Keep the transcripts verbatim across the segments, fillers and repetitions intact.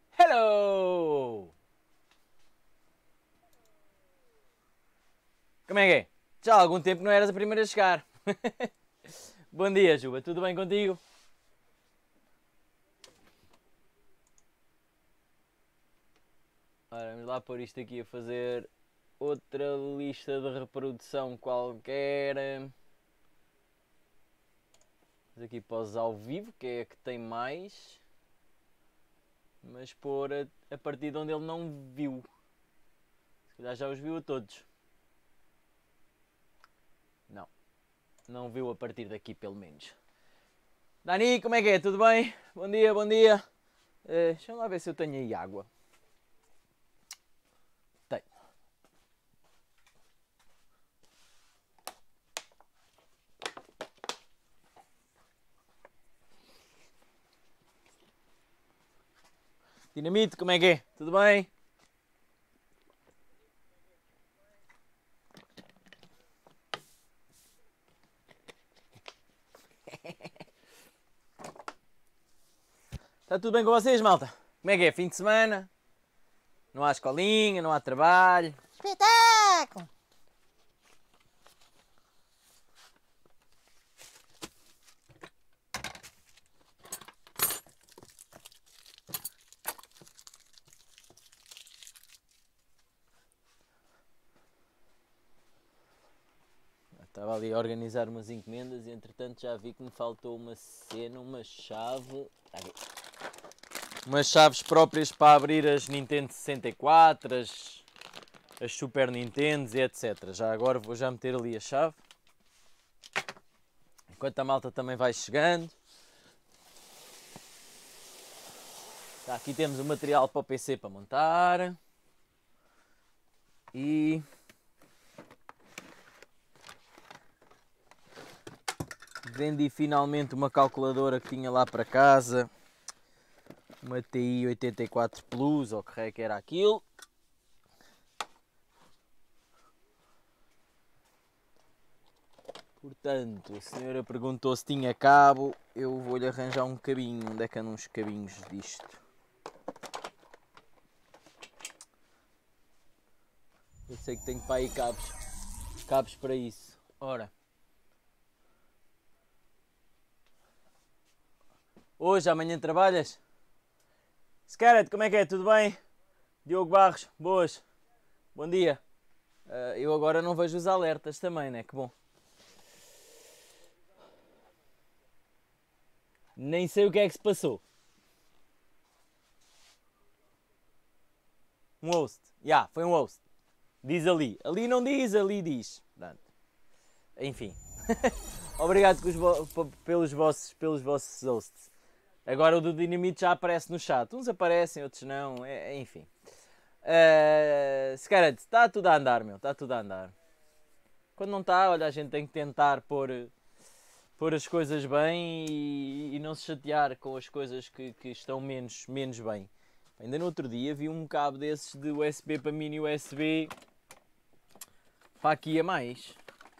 Hello! Como é que é? Já há algum tempo que não eras a primeira a chegar. Bom dia, Juba. Tudo bem contigo? Ora, vamos lá pôr isto aqui a fazer outra lista de reprodução qualquer. Vamos aqui pausar ao vivo, que é a que tem mais. Mas pôr a, a partir de onde ele não viu. Se calhar já os viu a todos. Não. Não viu a partir daqui, pelo menos. Dani, como é que é? Tudo bem? Bom dia, bom dia. Uh, deixa lá ver se eu tenho aí água. Tenho. Dinamite, como é que é? Tudo bem? Está tudo bem com vocês, malta? Como é que é? Fim de semana? Não há escolinha, não há trabalho? Espetáculo! Estava ali a organizar umas encomendas e entretanto já vi que me faltou uma cena, uma chave. Aqui. Umas chaves próprias para abrir as Nintendo sessenta e quatro, as, as Super Nintendos e etcétera. Já agora vou já meter ali a chave. Enquanto a malta também vai chegando. Tá, aqui temos o material para o P C para montar. E... vendi finalmente uma calculadora que tinha lá para casa. Uma T I oitenta e quatro Plus, ou que raio que era aquilo. Portanto, a senhora perguntou se tinha cabo. Eu vou-lhe arranjar um cabinho. Onde é que andam uns cabinhos disto? Eu sei que tenho para aí cabos. Cabos para isso. Ora. Hoje, amanhã trabalhas? Scarlett, como é que é? Tudo bem? Diogo Barros, boas. Bom dia. Uh, eu agora não vejo os alertas também, né? Que bom. Nem sei o que é que se passou. Um host. Já, yeah, foi um host. Diz ali. Ali não diz, ali diz. Pronto. Enfim. Obrigado pelos vossos, pelos vossos hosts. Agora o do Dinamite já aparece no chat. Uns aparecem, outros não. É, enfim. Uh, Scarlett, está tudo a andar, meu. Está tudo a andar. Quando não está, olha, a gente tem que tentar pôr, pôr as coisas bem e, e não se chatear com as coisas que, que estão menos, menos bem. Ainda no outro dia vi um cabo desses de U S B para mini U S B para aqui a mais.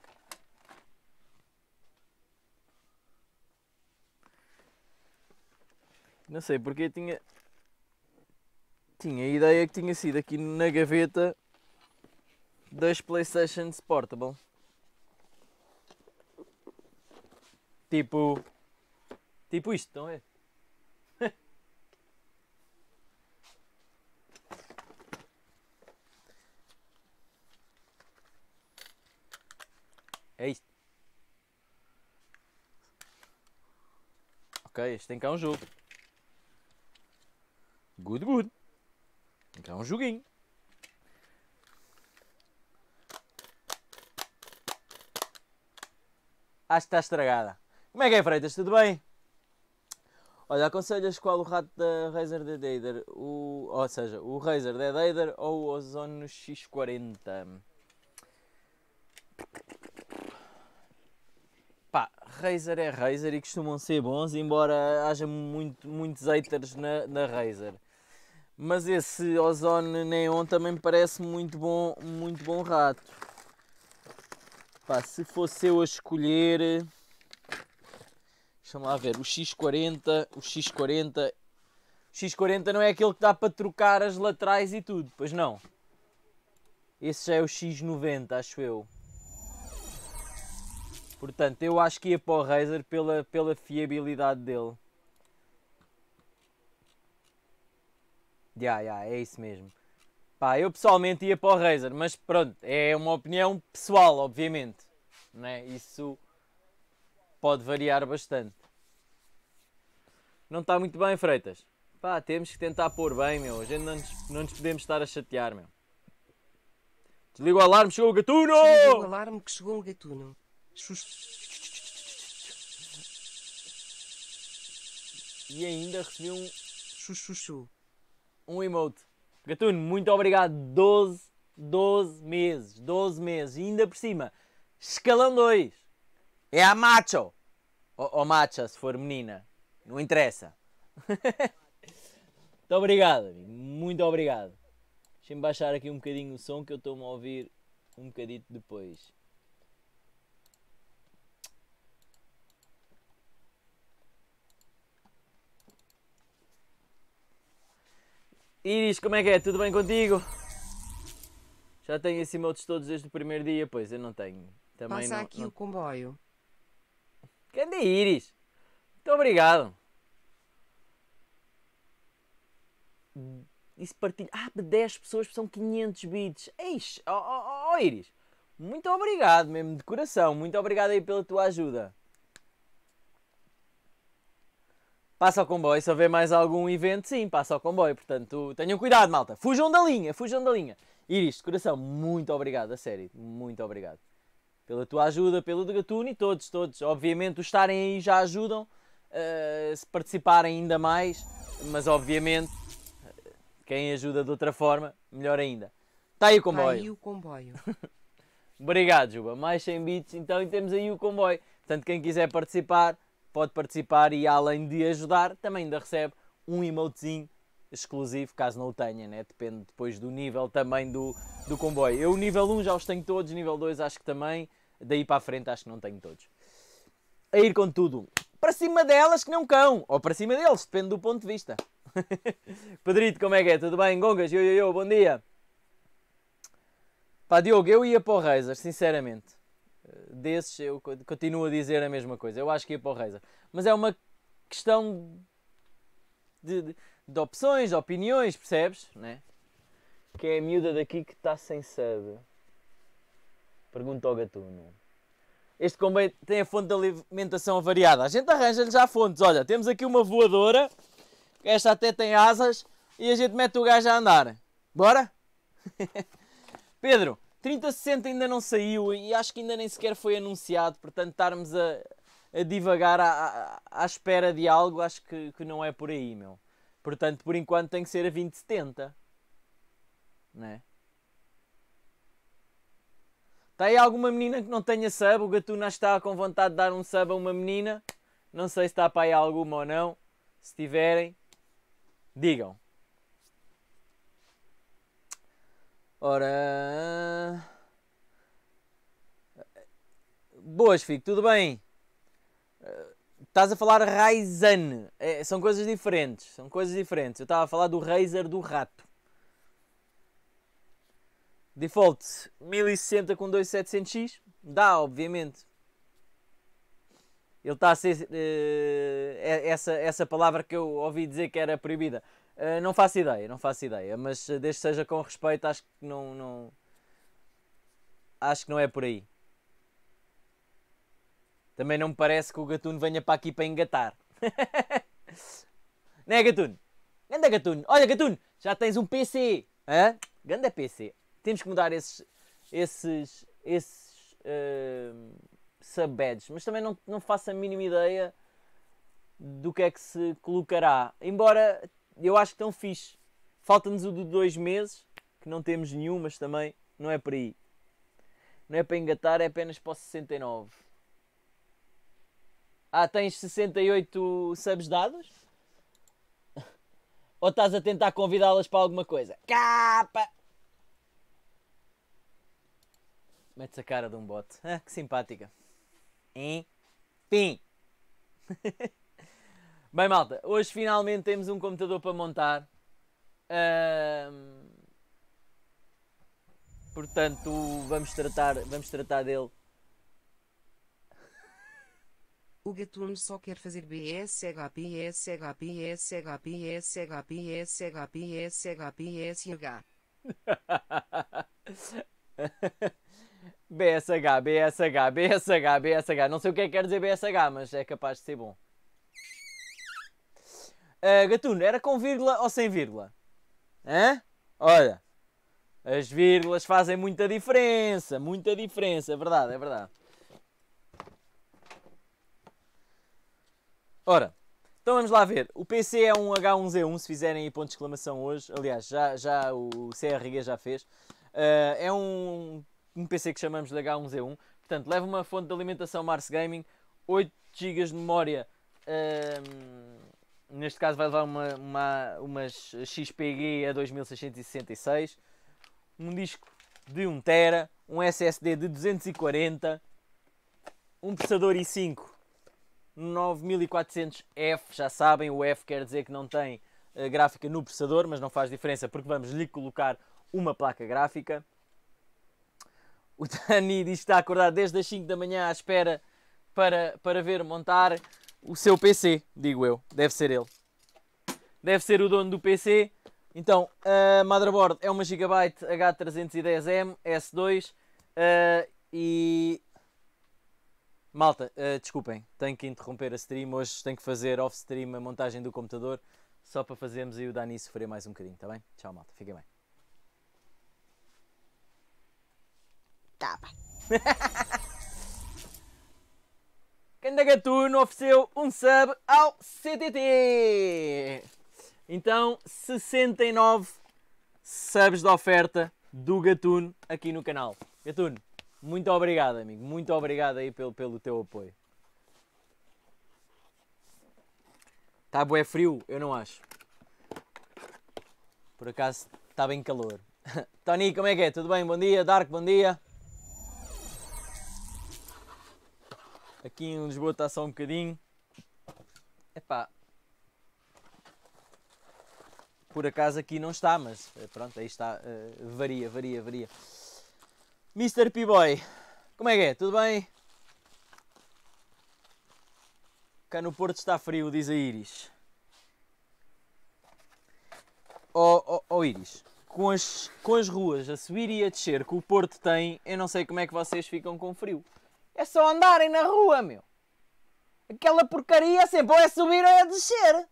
Não sei porque tinha tinha a ideia que tinha sido aqui na gaveta das PlayStations Portable. Tipo tipo isto, estão a ver? É isto. Ok, este tem cá um jogo. Good, good. Tem cá um joguinho. Acho que está estragada. Como é que é, Freitas? Tudo bem? Olha, aconselhas qual o rato da Razer Dead Aider? O, ou seja, o Razer Dead Aider ou o Ozone X quarenta? Pá, Razer é Razer e costumam ser bons, embora haja muito, muitos haters na, na Razer. Mas esse Ozone Neon também me parece muito bom, muito bom rato. Pá, se fosse eu a escolher... Deixa-me lá ver, o X quarenta, o X quarenta X quarenta não é aquele que dá para trocar as laterais e tudo, pois não. Esse já é o X noventa, acho eu. Portanto, eu acho que ia para o Razer pela, pela fiabilidade dele. Já, já, é isso mesmo. Pá, eu pessoalmente ia para o Razer, mas pronto, é uma opinião pessoal, obviamente. Né? Isso pode variar bastante. Não está muito bem, Freitas? Pá, temos que tentar pôr bem, meu. A gente não nos, não nos podemos estar a chatear, meu. Desliga o alarme, chegou o gatuno! Desliga o alarme que chegou um gatuno. E ainda recebi um, Chuchuchu. um emote. Gatuno, muito obrigado. doze, doze meses. doze meses. E ainda por cima, escalão dois. É a macho. Ou, ou macha, se for menina. Não interessa. Muito obrigado, amigo. Muito obrigado. Deixem-me baixar aqui um bocadinho o som que eu estou-me a ouvir um bocadito depois. Iris, como é que é? Tudo bem contigo? Já tenho esses emotes todos desde o primeiro dia? Pois, eu não tenho. Também Passa não, aqui não... o comboio. Grande Iris. Muito obrigado. Isso partilha. Ah, dez pessoas são quinhentos bits. Eixe, oh, oh, oh, Iris. Muito obrigado mesmo, de coração. Muito obrigado aí pela tua ajuda. Passa ao comboio, se houver mais algum evento, sim, passa ao comboio. Portanto, tenham cuidado, malta. Fujam da linha, fujam da linha. Iris, de coração, muito obrigado, a sério. Muito obrigado. Pela tua ajuda, pelo de Gatuno e todos, todos. Obviamente, os estarem aí já ajudam. Uh, se participarem ainda mais. Mas, obviamente, quem ajuda de outra forma, melhor ainda. Está aí o Está comboio. aí o comboio. Obrigado, Juba. Mais cem bits, então, e temos aí o comboio. Portanto, quem quiser participar, pode participar e, além de ajudar, também ainda recebe um emotezinho exclusivo, caso não o tenha, né? Depende depois do nível também do, do comboio. Eu, nível um, já os tenho todos, nível dois, acho que também. Daí para a frente, acho que não tenho todos. A ir com tudo. Para cima delas que não cão. Ou para cima deles, depende do ponto de vista. Pedrito, como é que é? Tudo bem? Gongas, yo, yo, yo, bom dia. Pá, Diogo, eu ia para o Razer, sinceramente. Desses, eu continuo a dizer a mesma coisa. Eu acho que ia para o Razer. Mas é uma questão de, de, de opções, de opiniões, percebes? Né? Que é a miúda daqui que está sem sub. Pergunta ao Gatuno. Este comboio tem a fonte de alimentação variada. A gente arranja-lhe já fontes. Olha, temos aqui uma voadora. Esta até tem asas. E a gente mete o gajo a andar. Bora? Pedro, trinta sessenta ainda não saiu. E acho que ainda nem sequer foi anunciado. Portanto, estarmos a, a divagar à, à, à espera de algo, acho que, que não é por aí, meu. Portanto, por enquanto tem que ser a vinte setenta. Né? Está aí alguma menina que não tenha sub? O Gatuno está com vontade de dar um sub a uma menina. Não sei se está para aí alguma ou não. Se tiverem, digam. Ora... Boas, Fico, tudo bem? Estás a falar Ryzen. É, são coisas diferentes. São coisas diferentes. Eu estava a falar do Razer do rato. Default mil e sessenta com dois mil e setecentos X. Dá, obviamente. Ele está a ser... Uh, essa, essa palavra que eu ouvi dizer que era proibida. Uh, não faço ideia, não faço ideia. Mas desde que seja com respeito, acho que não... não acho que não é por aí. Também não me parece que o Gatuno venha para aqui para engatar. Não é, Gatuno? Ganda Gatuno. Olha, Gatuno, já tens um P C. Hã? Ganda P C. Temos que mudar esses... Esses... Esses... Uh, sub-badges. Mas também não, não faço a mínima ideia do que é que se colocará. Embora eu acho que estão fixe. Falta-nos o de dois meses, que não temos nenhum, mas também não é por aí. Não é para engatar, é apenas para o sessenta e nove. Ah, tens sessenta e oito subs dados? Ou estás a tentar convidá-las para alguma coisa? Capa! Metes a cara de um bote. Ah, que simpática. Enfim. Bem, malta, hoje finalmente temos um computador para montar. Ahm, Portanto, vamos tratar, vamos tratar dele. O Gatuno só quer fazer B S H P S H P S H P S H P S H P S H P S H. B S H, B S H, B S H, B S H. Não sei o que é que quer dizer B S H, mas é capaz de ser bom. Uh, Gatuno, era com vírgula ou sem vírgula? Hã? Olha, as vírgulas fazem muita diferença, muita diferença, é verdade, é verdade. Ora, então vamos lá ver. O P C é um H um Z um, se fizerem aí ponto de exclamação hoje. Aliás, já, já o C R G já fez. Uh, é um, um P C que chamamos de H um Z um. Portanto, leva uma fonte de alimentação Mars Gaming, oito gigas de memória. Uh, neste caso vai levar uma, uma, umas X P G a dois mil seiscentos e sessenta e seis. Um disco de um tera. Um S S D de duzentos e quarenta. Um processador i cinco nove mil e quatrocentos F, já sabem, o F quer dizer que não tem uh, gráfica no processador, mas não faz diferença porque vamos lhe colocar uma placa gráfica. O Dani diz que está acordado desde as cinco da manhã à espera para, para ver montar o seu P C, digo eu, deve ser ele. Deve ser o dono do P C. Então, a motherboard é uma Gigabyte H trezentos e dez M S dois uh, e... Malta, uh, desculpem, tenho que interromper a stream, hoje tenho que fazer off-stream a montagem do computador, só para fazermos aí o Dani sofrer mais um bocadinho, está bem? Tchau, malta, fiquem bem. Tá bem. Ganda Gatuno ofereceu um sub ao C T T. Então, sessenta e nove subs de oferta do Gatuno aqui no canal. Gatuno, muito obrigado, amigo. Muito obrigado aí pelo, pelo teu apoio. Está bué frio? Eu não acho. Por acaso, está bem calor. Tony, como é que é? Tudo bem? Bom dia. Dark, bom dia. Aqui em Lisboa está só um bocadinho. Epá. Por acaso aqui não está, mas pronto, aí está. Uh, varia, varia, varia. mister P-Boy, como é que é? Tudo bem? Cá no Porto está frio, diz a Iris. Oh, oh, oh Iris, com as, com as ruas a subir e a descer que o Porto tem, eu não sei como é que vocês ficam com frio. É só andarem na rua, meu. Aquela porcaria sempre ou é subir ou é descer.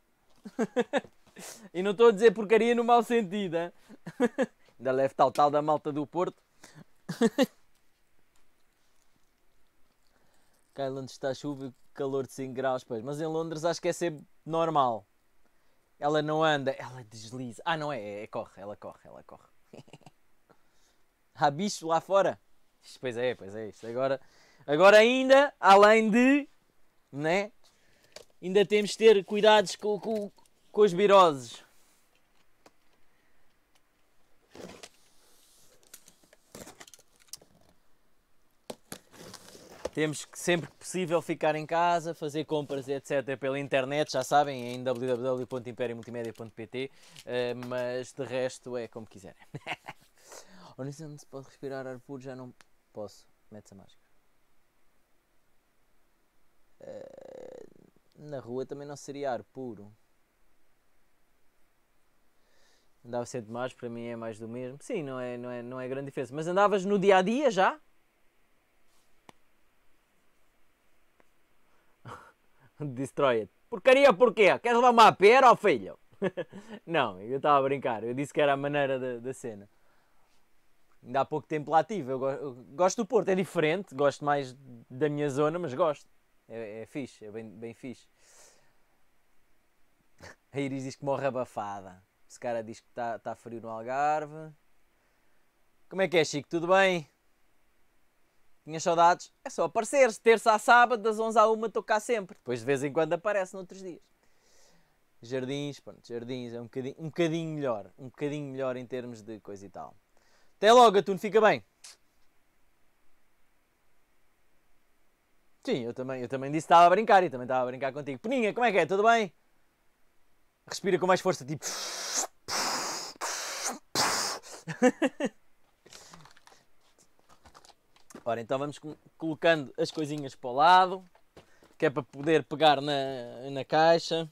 E não estou a dizer porcaria no mau sentido, hein? Ainda leve tal tal da malta do Porto. Cá em Londres está chuva, calor de cinco graus, pois. Mas em Londres acho que é sempre normal. Ela não anda, ela desliza. Ah, não é, é, é corre, ela corre, ela corre. Há bicho lá fora. Pois é, pois é isto. Agora, agora ainda, além de, né? Ainda temos de ter cuidados com, com, com os viroses. Temos que, sempre que possível, ficar em casa, fazer compras, etcétera pela internet, já sabem, em w w w ponto império multimédia ponto p t, uh, mas de resto é como quiserem. Honestamente, se pode respirar ar puro, já não posso. Mete-se a máscara. Uh, na rua também não seria ar puro. Andava sempre mais, para mim é mais do mesmo. Sim, não é, não é, não é grande diferença. Mas andavas no dia a dia já? Destroy-it. Porcaria porquê? Queres levar uma pera, ó filho? Não, eu estava a brincar. Eu disse que era a maneira da, da cena. Ainda há pouco tempo lá tive. Eu, go eu gosto do Porto, é diferente. Gosto mais da minha zona, mas gosto. É, é fixe, é bem, bem fixe. A Iris diz que morre abafada. Esse cara diz que está tá frio no Algarve. Como é que é, Chico? Tudo bem? Tinhas saudades? É só aparecer. Terça a sábado, das onze à uma, estou cá sempre. Depois de vez em quando aparece noutros dias. Jardins, pronto, jardins é um bocadinho, um bocadinho melhor. Um bocadinho melhor em termos de coisa e tal. Até logo, Gatuno, fica bem. Sim, eu também, eu também disse que estava a brincar e também estava a brincar contigo. Peninha, como é que é? Tudo bem? Respira com mais força, tipo... Ora, então vamos colocando as coisinhas para o lado, que é para poder pegar na, na caixa.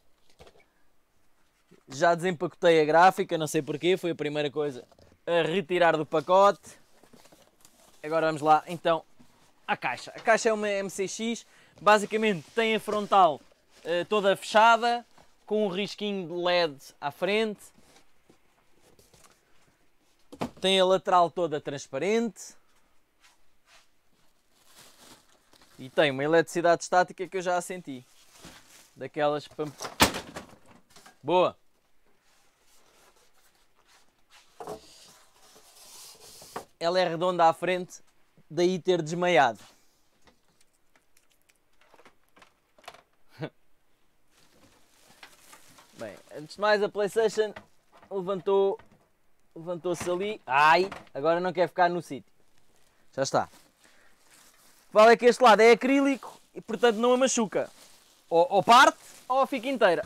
Já desempacotei a gráfica, não sei porquê, foi a primeira coisa a retirar do pacote. Agora vamos lá, então, à caixa. A caixa é uma M C X, basicamente tem a frontal uh, toda fechada, com um risquinho de L E D à frente. Tem a lateral toda transparente. E tem uma eletricidade estática que eu já a senti. Daquelas... Boa! Ela é redonda à frente, daí ter desmaiado. Bem, antes de mais a PlayStation levantou, levantou-se ali. Ai, agora não quer ficar no sítio. Já está. Vale é que este lado é acrílico e portanto não a machuca. Ou, ou parte ou fica inteira.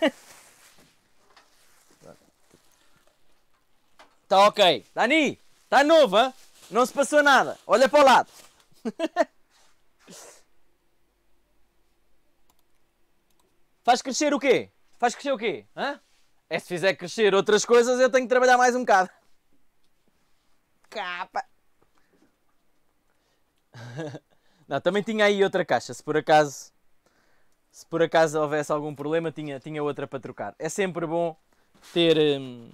Está ok. Dani, está novo, hein? Não se passou nada. Olha para o lado. Faz crescer o quê? Faz crescer o quê? Hã? É se fizer crescer outras coisas eu tenho que trabalhar mais um bocado. Capa. Não, também tinha aí outra caixa, se por acaso se por acaso houvesse algum problema, tinha, tinha outra para trocar. É sempre bom ter hum,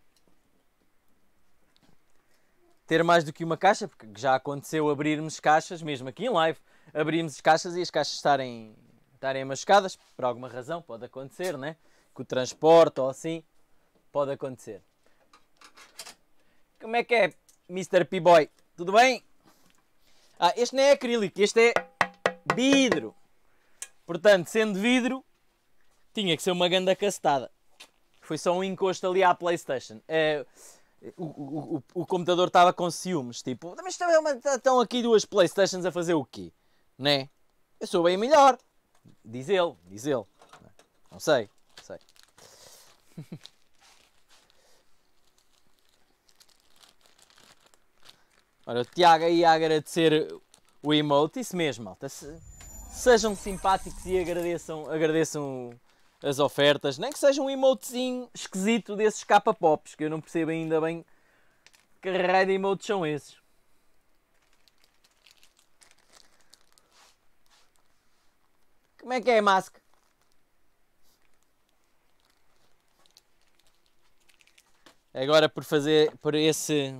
ter mais do que uma caixa, porque já aconteceu abrirmos caixas, mesmo aqui em live, abrimos as caixas e as caixas estarem, estarem machucadas, por alguma razão, pode acontecer, né? Com o transporte ou assim, pode acontecer. Como é que é, mister P-Boy? Tudo bem? Ah, este não é acrílico, este é vidro. Portanto, sendo vidro, tinha que ser uma ganda cacetada. Foi só um encosto ali à PlayStation. É, o, o, o, o computador estava com ciúmes. Tipo, mas estão aqui duas PlayStations a fazer o quê? Né? Eu sou bem melhor. Diz ele, diz ele. Não sei, não sei. Ora, o Tiago aí a agradecer o emote, isso mesmo, malta. Se, sejam simpáticos e agradeçam, agradeçam as ofertas. Nem que seja um emotezinho esquisito desses capa-pops, que eu não percebo ainda bem que raio de emotes são esses. Como é que é, Mask? Agora por fazer, por esse...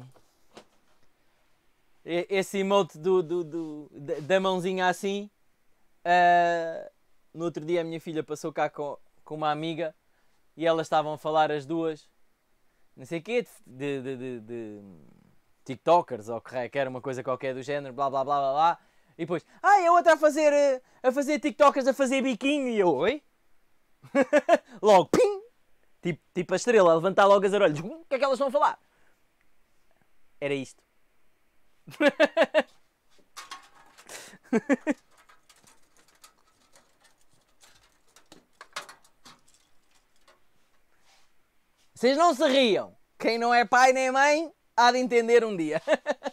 Esse emote do, do, do, da mãozinha assim, uh, no outro dia a minha filha passou cá com, com uma amiga e elas estavam a falar as duas, não sei o quê, de, de, de, de TikTokers ou que era uma coisa qualquer do género, blá blá blá blá blá. E depois, ah, a outra a fazer, a fazer TikTokers, a fazer biquinho. E eu, oi? Logo, pim! Tipo, tipo a estrela, a levantar logo as orelhas. O que é que elas estão a falar? Era isto. Vocês não se riam. Quem não é pai nem mãe há de entender um dia.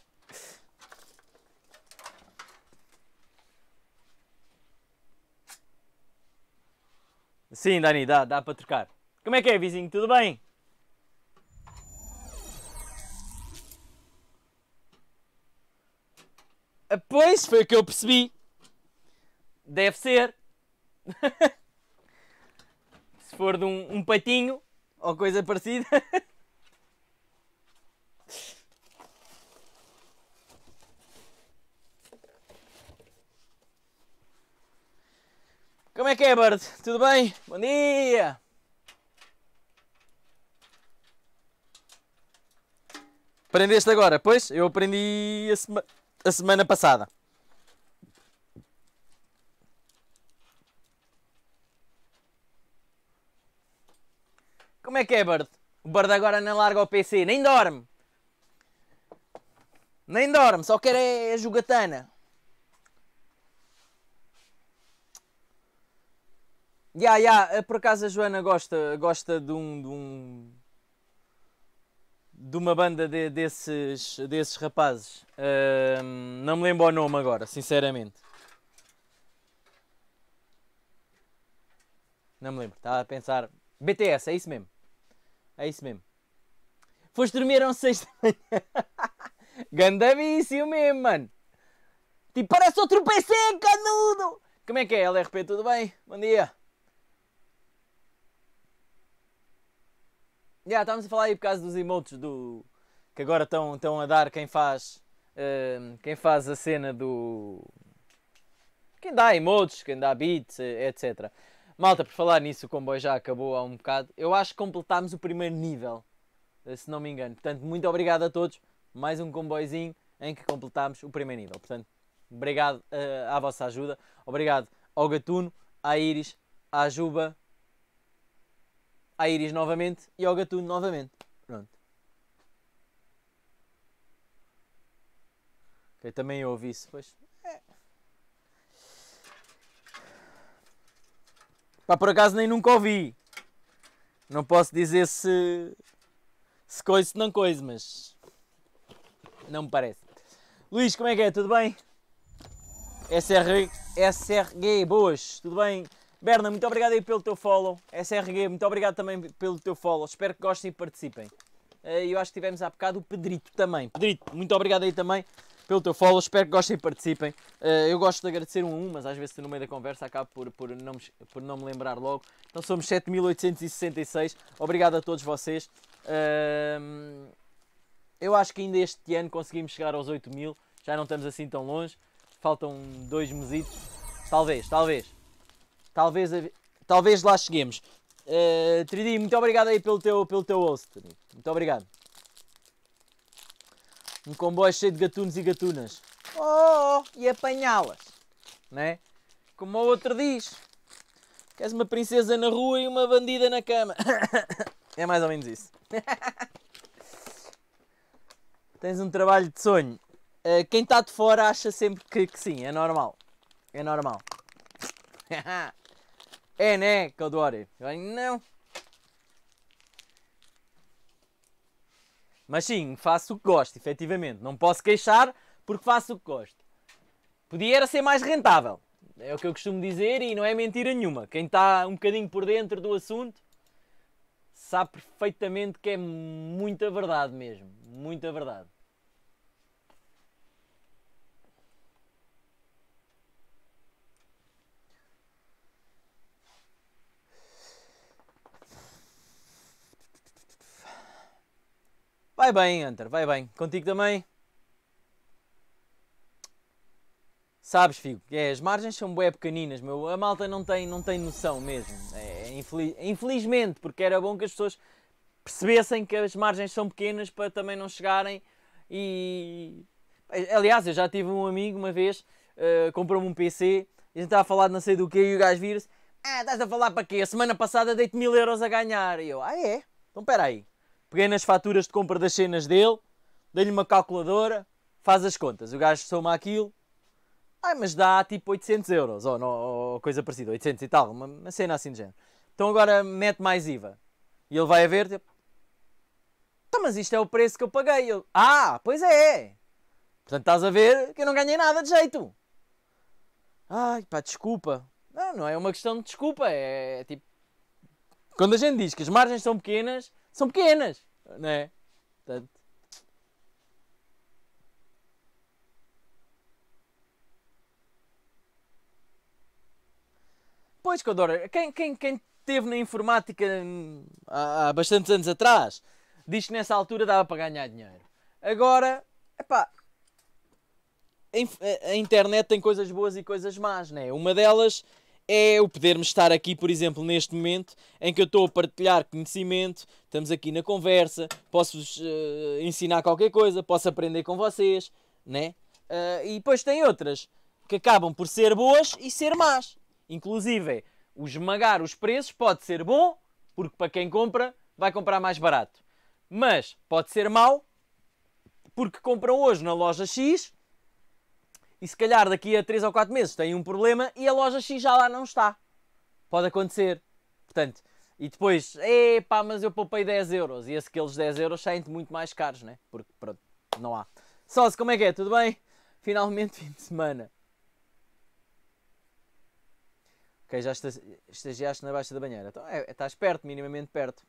Sim, Dani, dá, dá para trocar. Como é que é, vizinho? Tudo bem? Pois, foi o que eu percebi. Deve ser. Se for de um, um patinho ou coisa parecida. Como é que é, Bird? Tudo bem? Bom dia! Aprendeste agora? Pois, eu aprendi a, sema a semana passada. Como é que é, Bird? O Bird agora não larga o P C, nem dorme. Nem dorme, só quer é a jogatana. Ya, ya, por acaso a Joana gosta, gosta de um... De, um, de uma banda de, desses, desses rapazes. Uh, não me lembro o nome agora, sinceramente. Não me lembro, estava a pensar... B T S, é isso mesmo. É isso mesmo. Foste dormir às seis da manhã. Ganda vício mesmo, mano. Tipo, parece outro P C, canudo. Como é que é, L R P? Tudo bem? Bom dia. Já, yeah, estávamos a falar aí por causa dos emotes do... que agora estão, estão a dar quem faz... Uh, quem faz a cena do... Quem dá emotes, quem dá beats, etcétera. Malta, por falar nisso, o comboio já acabou há um bocado. Eu acho que completámos o primeiro nível, se não me engano. Portanto, muito obrigado a todos. Mais um comboizinho em que completámos o primeiro nível. Portanto, obrigado uh, à vossa ajuda. Obrigado ao Gatuno, à Iris, à Juba, à Iris novamente e ao Gatuno novamente. Pronto. Ok, também ouvi isso. Pois. É. Pá, por acaso nem nunca ouvi. Não posso dizer se... se coisa, se não coisa, mas... não me parece. Luís, como é que é? Tudo bem? S R, S R G, boas, tudo bem? Berna, muito obrigado aí pelo teu follow. S R G, muito obrigado também pelo teu follow. Espero que gostem e participem. Eu acho que tivemos há bocado o Pedrito também. Pedrito, muito obrigado aí também pelo teu follow. Espero que gostem e participem. Eu gosto de agradecer um a um, mas às vezes no meio da conversa acabo por, por, não, me, por não me lembrar logo. Então somos sete mil oitocentos e sessenta e seis. Obrigado a todos vocês. Eu acho que ainda este ano conseguimos chegar aos oito mil. Já não estamos assim tão longe. Faltam dois mesitos. Talvez, talvez. Talvez, talvez lá cheguemos. Uh, três D, muito obrigado aí pelo teu, pelo teu host. Muito obrigado. Um comboio cheio de gatunos e gatunas. Oh, e apanhá-las. Né? Como o outro diz. Queres uma princesa na rua e uma bandida na cama. É mais ou menos isso. Tens um trabalho de sonho. Uh, quem está de fora acha sempre que, que sim, é normal. É normal. É, né, Caldori? Não. Mas sim, faço o que gosto, efetivamente. Não posso queixar porque faço o que gosto. Podia era ser mais rentável. É o que eu costumo dizer e não é mentira nenhuma. Quem está um bocadinho por dentro do assunto sabe perfeitamente que é muita verdade mesmo. Muita verdade. Vai bem, Hunter, vai bem. Contigo também? Sabes, Figo, é, as margens são bué pequeninas, meu. A malta não tem, não tem noção mesmo. É, infeliz, infelizmente, porque era bom que as pessoas percebessem que as margens são pequenas para também não chegarem e... Aliás, eu já tive um amigo uma vez, uh, comprou-me um P C, a gente estava a falar de não sei do que e o gajo vira-se: ah, estás a falar para quê? A semana passada dei-te mil euros a ganhar. E eu, ah é? Então espera aí. Peguei nas faturas de compra das cenas dele, dei-lhe uma calculadora, faz as contas. O gajo soma aquilo, ah, mas dá tipo oitocentos euros, ou, ou coisa parecida, oitocentos e tal, uma, uma cena assim de género. Então agora mete mais I V A. E ele vai a ver, tipo, tá, mas isto é o preço que eu paguei. Eu, ah, pois é. Portanto estás a ver que eu não ganhei nada de jeito. Ai, pá, desculpa. Não, não é uma questão de desculpa, é, é tipo... Quando a gente diz que as margens são pequenas, são pequenas, não é? Portanto... Pois, Codora, quem, quem, quem teve na informática há, há bastantes anos atrás, diz que nessa altura dava para ganhar dinheiro. Agora, epá, a internet tem coisas boas e coisas más, né? Uma delas é o podermos estar aqui, por exemplo, neste momento em que eu estou a partilhar conhecimento, estamos aqui na conversa, posso-vos uh, ensinar qualquer coisa, posso aprender com vocês, né? Uh, e depois tem outras que acabam por ser boas e ser más. Inclusive, o esmagar os preços pode ser bom, porque para quem compra, vai comprar mais barato. Mas pode ser mau, porque compram hoje na loja X e se calhar daqui a três ou quatro meses tem um problema e a loja X já lá não está. Pode acontecer. Portanto, e depois, epá, mas eu poupei dez euros. E esses aqueles dez euros saem-te muito mais caros, né? Porque, pronto, não há. Sócio, como é que é? Tudo bem? Finalmente fim de semana. Ok, já estagiaste na Baixa da Banheira. Então, é, estás perto, minimamente perto.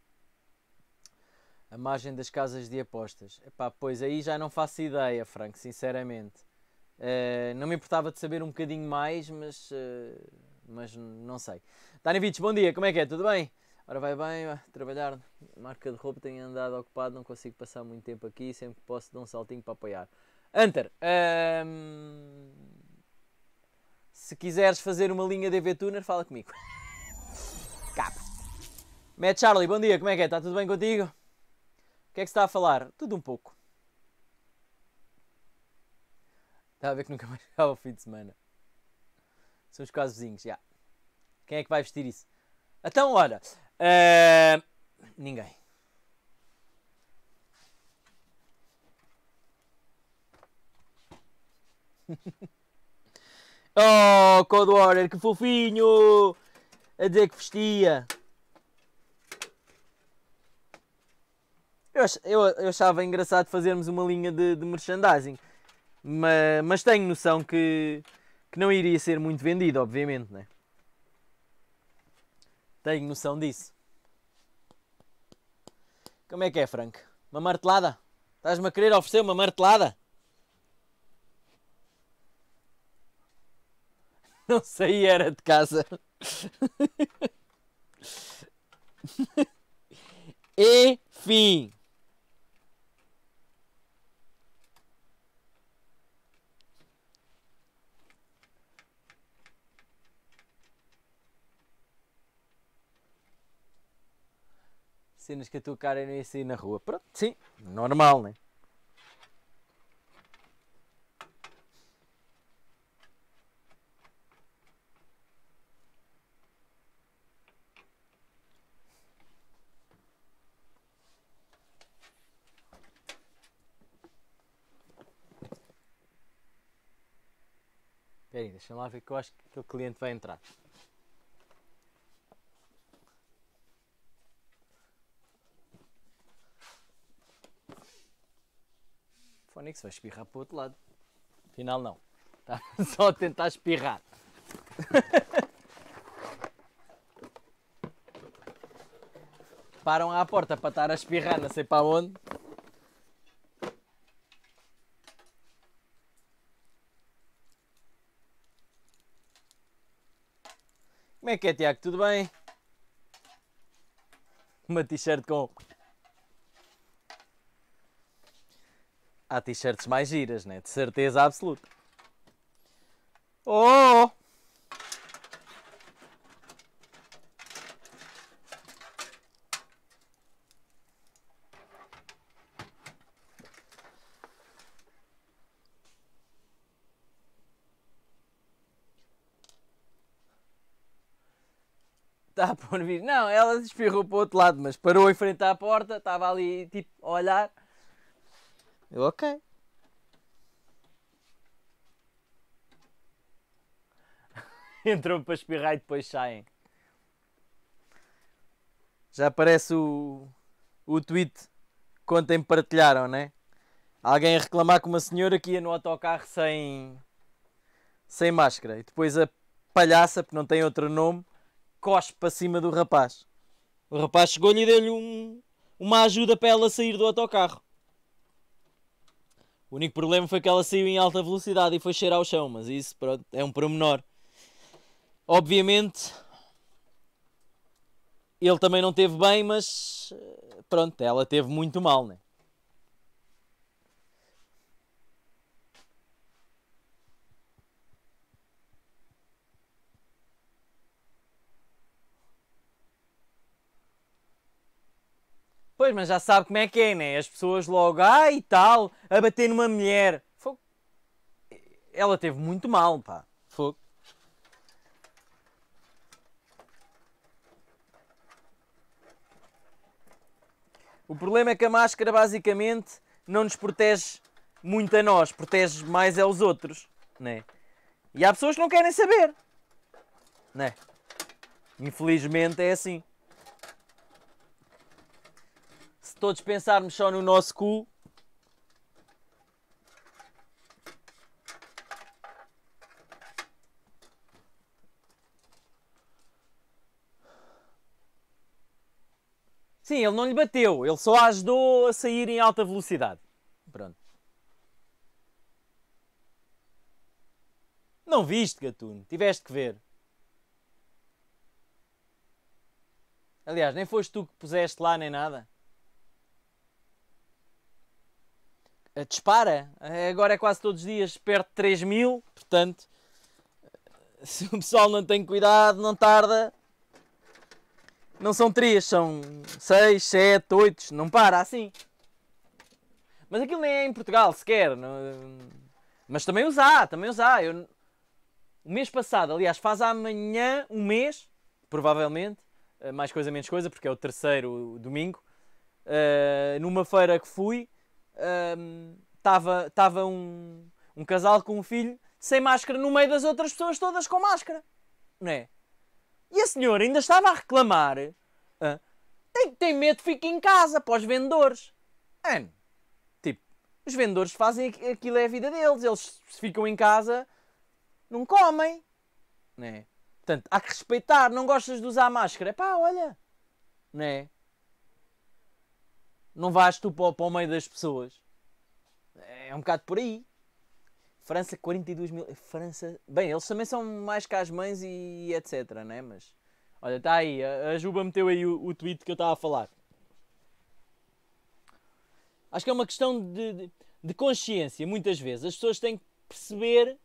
A margem das casas de apostas. Epá, pois aí já não faço ideia, Franco, sinceramente. Uh, não me importava de saber um bocadinho mais, mas, uh, mas não sei. Dani Vites, bom dia, como é que é? Tudo bem? Ora vai bem, vai trabalhar, marca de roupa, tenho andado ocupado, não consigo passar muito tempo aqui, sempre que posso dar um saltinho para apoiar. Hunter, uh, se quiseres fazer uma linha D V Tuner, fala comigo. Capa. Matt Charlie, bom dia, como é que é? Está tudo bem contigo? O que é que se está a falar? Tudo um pouco. Está a ver que nunca mais acaba o fim de semana. São os quase vizinhos, já. Quem é que vai vestir isso? Então, olha. Uh, ninguém. Oh, Cold Warrior, que fofinho! A dizer que vestia. Eu, eu, eu achava engraçado fazermos uma linha de, de merchandising. Mas, mas tenho noção que, que não iria ser muito vendido, obviamente, né? Tenho noção disso. Como é que é, Frank? Uma martelada? Estás-me a querer oferecer uma martelada? Não saí, era de casa. E fim. Cenas que a tua cara não ia sair na rua. Pronto, sim, normal, né? Espera aí, deixa lá ver que eu acho que o cliente vai entrar. Fónix vai espirrar para o outro lado. Afinal não. Está só a tentar espirrar. Param à porta para estar a espirrar, não sei para onde. Como é que é, Tiago? Tudo bem? Uma t-shirt com... Há t-shirts mais giras, né? De certeza absoluta. Oh! Está a pôr vir. Não, ela espirrou para o outro lado, mas parou em frente à porta, estava ali tipo a olhar. Eu, ok. Entram para espirrar e depois saem. Já aparece o, o tweet que ontem partilharam, né? Alguém a reclamar com uma senhora que ia no autocarro sem, sem máscara. E depois a palhaça, porque não tem outro nome, cospe para cima do rapaz. O rapaz chegou-lhe e deu-lhe um, uma ajuda para ela sair do autocarro. O único problema foi que ela saiu em alta velocidade e foi cheirar ao chão, mas isso, pronto, é um pormenor. Obviamente, ele também não teve bem, mas pronto, ela teve muito mal, né? Pois, mas já sabe como é que é, né? As pessoas logo, ai e tal, a bater numa mulher. Fogo. Ela teve muito mal, pá. Fogo. O problema é que a máscara basicamente não nos protege muito a nós, protege mais aos outros, né? E há pessoas que não querem saber, né? Infelizmente é assim. Se todos pensarmos só no nosso cu, sim, ele não lhe bateu, ele só a ajudou a sair em alta velocidade. Pronto. Não viste, gatuno, tiveste que ver. Aliás, nem foste tu que puseste lá nem nada. Dispara, agora é quase todos os dias perto de três mil, portanto, se o pessoal não tem cuidado, não tarda. Não são três, são seis, sete, oito, não para assim. Mas aquilo nem é em Portugal sequer. Não... Mas também os há, também os há. Eu... O mês passado, aliás, faz amanhã um mês, provavelmente, mais coisa menos coisa, porque é o terceiro domingo, uh, numa feira que fui, estava uh, um, um casal com um filho sem máscara no meio das outras pessoas todas com máscara. Não é? E a senhora ainda estava a reclamar. Uh, tem, tem medo, fica em casa para os vendedores. É, tipo, os vendedores fazem aquilo, é a vida deles. Eles se ficam em casa, não comem. Não é? Portanto, há que respeitar. Não gostas de usar máscara? Pá, olha. Não é? Não vais tu para, para o meio das pessoas. É um bocado por aí. França, quarenta e dois mil. França. Bem, eles também são mais que as mães e etc, né? Mas. Olha, está aí. A Juba meteu aí o, o tweet que eu estava a falar. Acho que é uma questão de, de, de consciência, muitas vezes. As pessoas têm que perceber.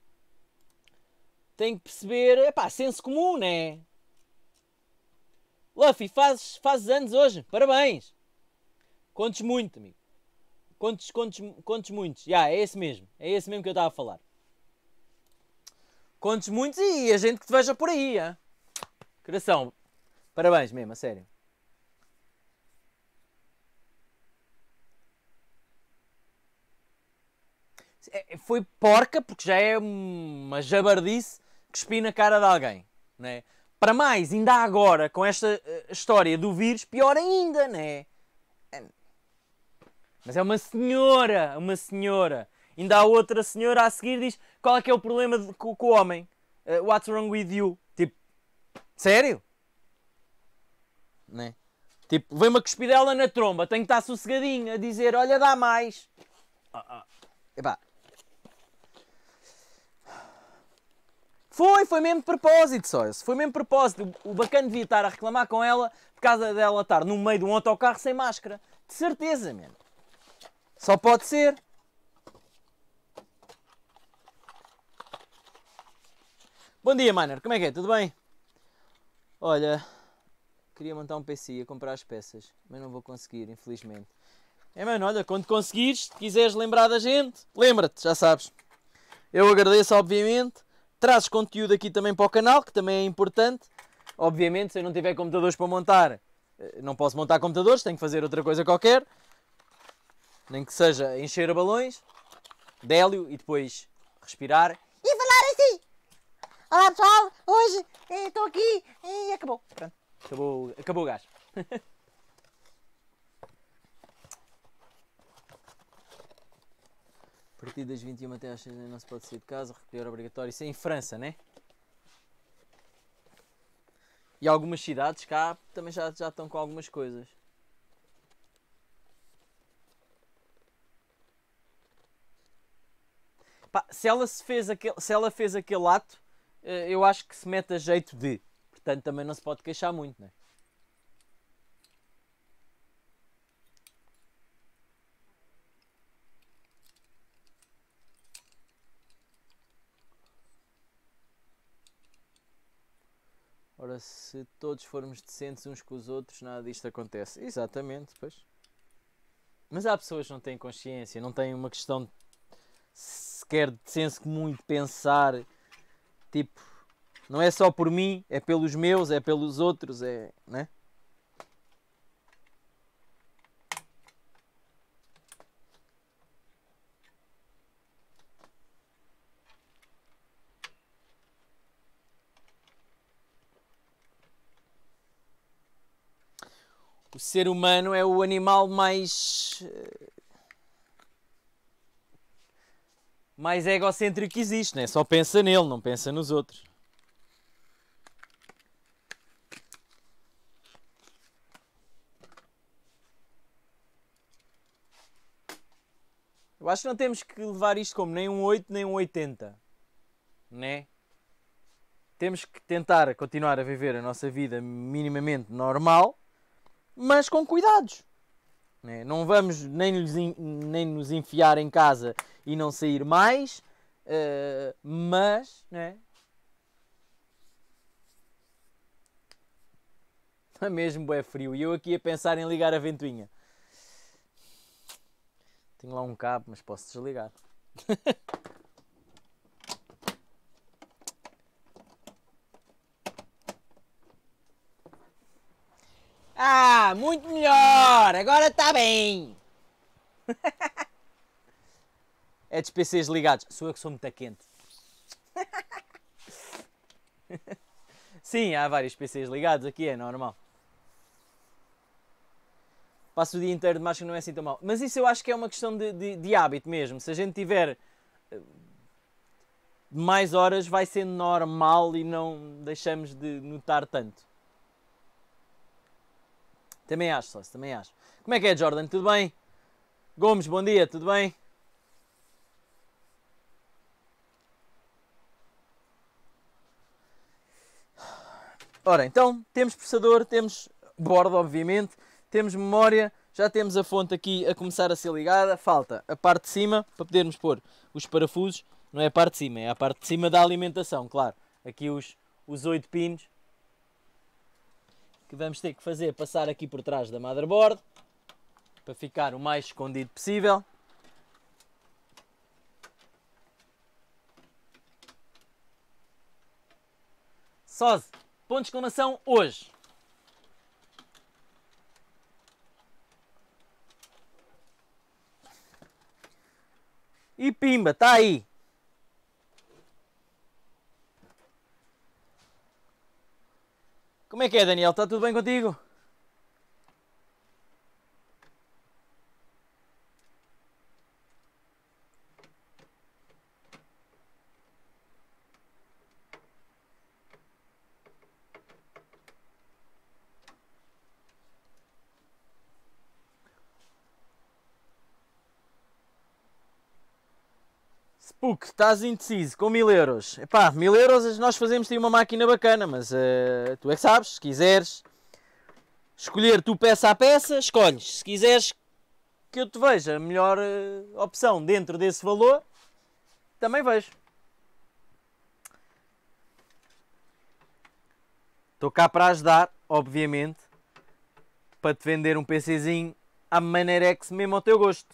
Têm que perceber. Epá, senso comum, né? Luffy, fazes, fazes anos hoje. Parabéns. Contes muito, amigo. Contos, contos, contos muitos. Já, yeah, é esse mesmo. É esse mesmo que eu estava a falar. Contos muitos e a gente que te veja por aí. Hein? Coração. Parabéns mesmo, a sério. Foi porca, porque já é uma jabardice que espina na cara de alguém. Né? Para mais, ainda agora, com esta história do vírus, pior ainda, né? Mas é uma senhora, uma senhora. Ainda há outra senhora a seguir diz qual é que é o problema de, com, com o homem. Uh, what's wrong with you? Tipo, sério? Né? Tipo, vem uma cuspidela na tromba, tenho que estar sossegadinho a dizer, olha, dá mais. Ah, ah. Epá. Foi, foi mesmo de propósito, só. Foi mesmo de propósito. O bacana devia estar a reclamar com ela por causa dela estar no meio de um autocarro sem máscara. De certeza, mesmo. Só pode ser. Bom dia, Miner. Como é que é? Tudo bem? Olha, queria montar um P C e comprar as peças, mas não vou conseguir, infelizmente. É, mano, olha, quando conseguires, se quiseres lembrar da gente, lembra-te, já sabes. Eu agradeço, obviamente. Trazes conteúdo aqui também para o canal, que também é importante. Obviamente, se eu não tiver computadores para montar, não posso montar computadores, tenho que fazer outra coisa qualquer. Nem que seja encher a balões, délio e depois respirar e falar assim. Olá pessoal, hoje estou aqui e acabou. Pronto, acabou, acabou o gás. A partir das vinte e uma até às seis não se pode sair de casa, recolher obrigatório. Isso é em França, né? E algumas cidades cá também já, já estão com algumas coisas. Pá, se ela se fez aquele, se ela fez aquele ato, eu acho que se mete a jeito de. Portanto, também não se pode queixar muito, né? Ora, se todos formos decentes uns com os outros, nada disto acontece. Exatamente, pois. Mas há pessoas que não têm consciência, não têm uma questão de sequer de senso comum de pensar, tipo, não é só por mim, é pelos meus, é pelos outros, é, né? O ser humano é o animal mais... mais egocêntrico que existe, né? Só pensa nele, não pensa nos outros. Eu acho que não temos que levar isto como nem um oito nem um oitenta, né? Temos que tentar continuar a viver a nossa vida minimamente normal, mas com cuidados. Né? Não vamos nem nos, nem nos enfiar em casa e não sair mais, uh, mas... Né? Está mesmo é frio. E eu aqui a pensar em ligar a ventoinha. Tenho lá um cabo, mas posso desligar. Ah, muito melhor! Agora está bem! É dos P Cs ligados. Sou eu que sou muito quente. Sim, há vários P Cs ligados aqui, é normal. Passo o dia inteiro de máscara, não é assim tão mal. Mas isso eu acho que é uma questão de, de, de hábito mesmo. Se a gente tiver mais horas, vai ser normal e não deixamos de notar tanto. Também acho, só também acho. Como é que é, Jordan? Tudo bem? Gomes, bom dia, tudo bem? Ora, então, temos processador, temos bordo, obviamente, temos memória, já temos a fonte aqui a começar a ser ligada, falta a parte de cima, para podermos pôr os parafusos, não é a parte de cima, é a parte de cima da alimentação, claro. Aqui os, os oito pinos, que vamos ter que fazer passar aqui por trás da motherboard, para ficar o mais escondido possível. Soze, ponto de exclamação hoje. E pimba, está aí. Como é que é, Daniel? Está tudo bem contigo? Spook, estás indeciso com mil euros. Epá, mil euros nós fazemos-te uma máquina bacana, mas uh, tu é que sabes, se quiseres escolher tu peça a peça, escolhes. Se quiseres que eu te veja a melhor uh, opção dentro desse valor, também vejo. Estou cá para ajudar, obviamente, para te vender um PCzinho à Maneirex mesmo ao teu gosto.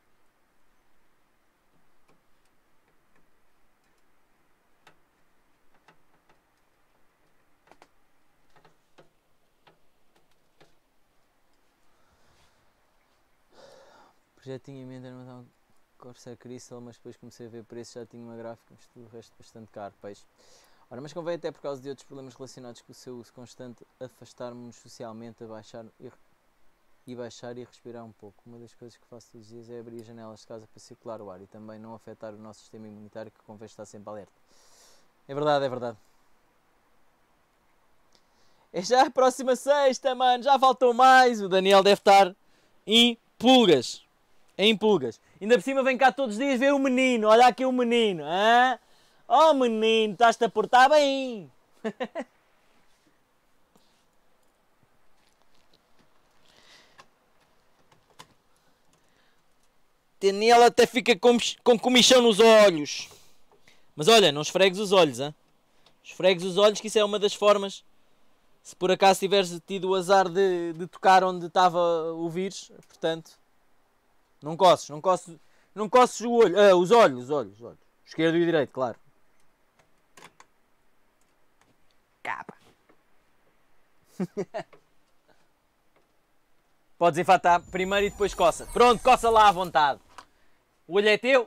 Já tinha em mente a Corsair Crystal, mas depois comecei a ver preços, já tinha uma gráfica, mas tudo o resto bastante caro, peixe. Ora, mas convém até por causa de outros problemas relacionados com o seu uso constante, afastar-nos socialmente, a baixar e, e baixar e respirar um pouco. Uma das coisas que faço todos os dias é abrir as janelas de casa para circular o ar e também não afetar o nosso sistema imunitário, que convém estar sempre alerta. É verdade, é verdade. É já a próxima sexta, mano, já faltou mais. O Daniel deve estar em pulgas. Em pulgas. Ainda por cima vem cá todos os dias ver o menino. Olha aqui o menino. Hã? Oh menino, estás-te a portar bem. Daniel até fica com, com comichão nos olhos. Mas olha, não esfregues os olhos, hein? Esfregues os olhos, que isso é uma das formas. Se por acaso tiveres tido o azar de, de tocar onde estava o vírus, portanto... Não coces, não coces, não coces o olho, ah, os olhos, os olhos, os olhos. Esquerdo e direito, claro. Capa. Podes enfatar primeiro e depois coça. Pronto, coça lá à vontade. O olho é teu.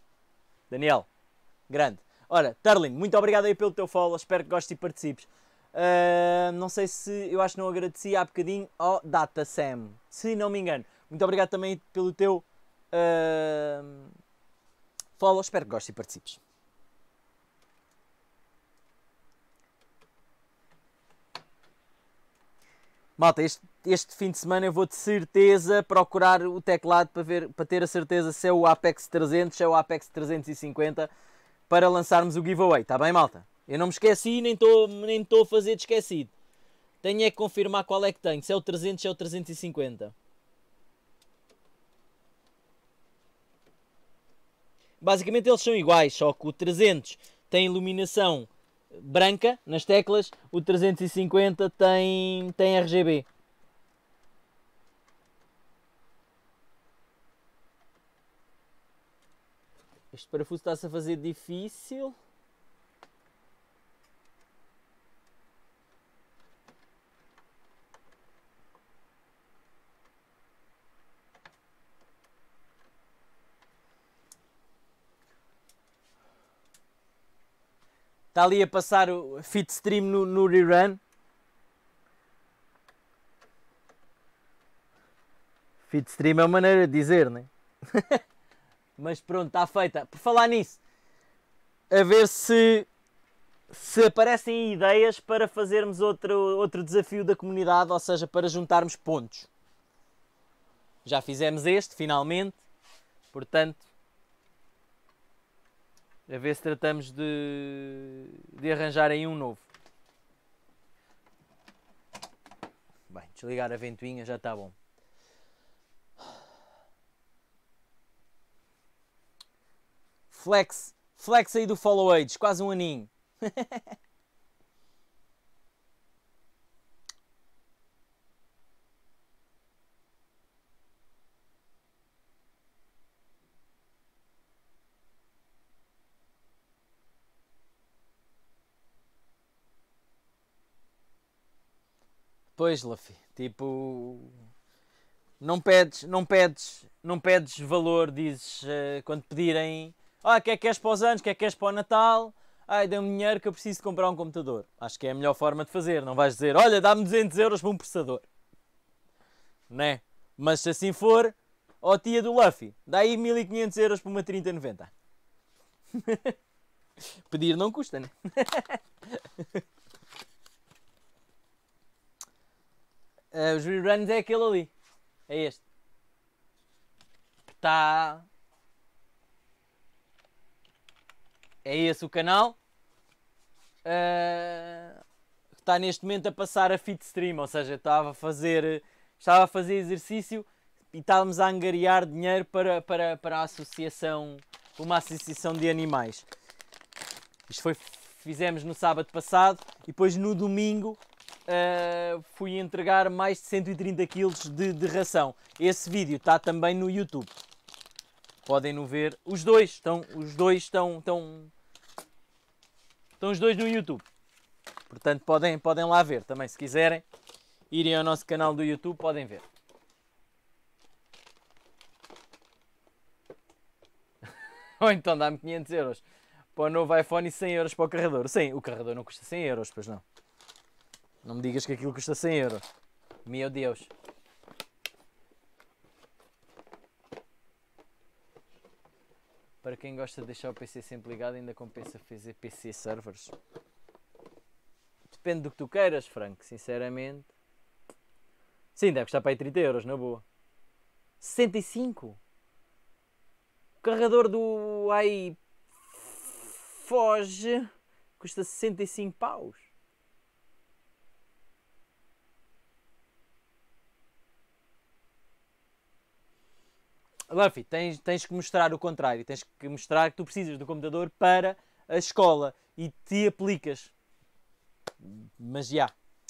Daniel, grande. Ora, Tarlin, muito obrigado aí pelo teu follow. Espero que gostes e participes. Uh, não sei se, eu acho que não agradeci há bocadinho ao DataSam, se não me engano. Muito obrigado também pelo teu uh, follow, espero que gostes e participes. Malta, este, este fim de semana eu vou de certeza procurar o teclado para, ver, para ter a certeza se é o Apex trezentos, se é o Apex trezentos e cinquenta, para lançarmos o giveaway, está bem, malta? Eu não me esqueci, nem estou nem estou a fazer de esquecido. Tenho é que confirmar qual é que tenho, se é o trezentos, se é o trezentos e cinquenta. Basicamente eles são iguais, só que o trezentos tem iluminação branca nas teclas, o trezentos e cinquenta tem, tem R G B. Este parafuso está-se a fazer difícil. Está ali a passar o Fitstream no, no rerun. Fitstream é uma maneira de dizer, né? Mas pronto, está feita. Por falar nisso, a ver se, se aparecem ideias para fazermos outro, outro desafio da comunidade, ou seja, para juntarmos pontos. Já fizemos este, finalmente. Portanto, a ver se tratamos de, de arranjar aí um novo. Bem, desligar a ventoinha já está bom. Flex, flex aí do Follow Age, quase um aninho. Pois, Luffy, tipo, não pedes, não pedes, não pedes valor, dizes, uh, quando pedirem, ah, o que é que queres para os anos, o que é que queres para o Natal, ai, dê-me dinheiro que eu preciso de comprar um computador. Acho que é a melhor forma de fazer, não vais dizer, olha, dá-me duzentos euros para um processador. Né? Mas se assim for, ó tia do Luffy, dá aí mil e quinhentos euros para uma trinta noventa. Pedir não custa, né? Uh, os reruns é aquele ali. É este. Está... É esse o canal. Uh, está neste momento a passar a Fitstream. Ou seja, estava a fazer, estava a fazer exercício e estávamos a angariar dinheiro para, para, para a associação, uma associação de animais. Isto foi, fizemos no sábado passado e depois no domingo Uh, fui entregar mais de cento e trinta quilos de, de ração. Esse vídeo está também no YouTube. Podem no ver. Os dois estão, os dois estão, estão, estão os dois no YouTube. Portanto, podem, podem lá ver também, se quiserem. Irem ao nosso canal do YouTube, podem ver. Ou então dá-me quinhentos euros para o novo iPhone e cem euros para o carregador. Sim, o carregador não custa cem euros, pois não. Não me digas que aquilo custa cem euros. Meu Deus. Para quem gosta de deixar o P C sempre ligado, ainda compensa fazer P C servers. Depende do que tu queiras, Frank, sinceramente. Sim, deve custar para aí trinta euros, na boa. sessenta e cinco? O carregador do iFoge custa sessenta e cinco paus. Luffy, tens, tens que mostrar o contrário. Tens que mostrar que tu precisas do computador para a escola e te aplicas. Mas já.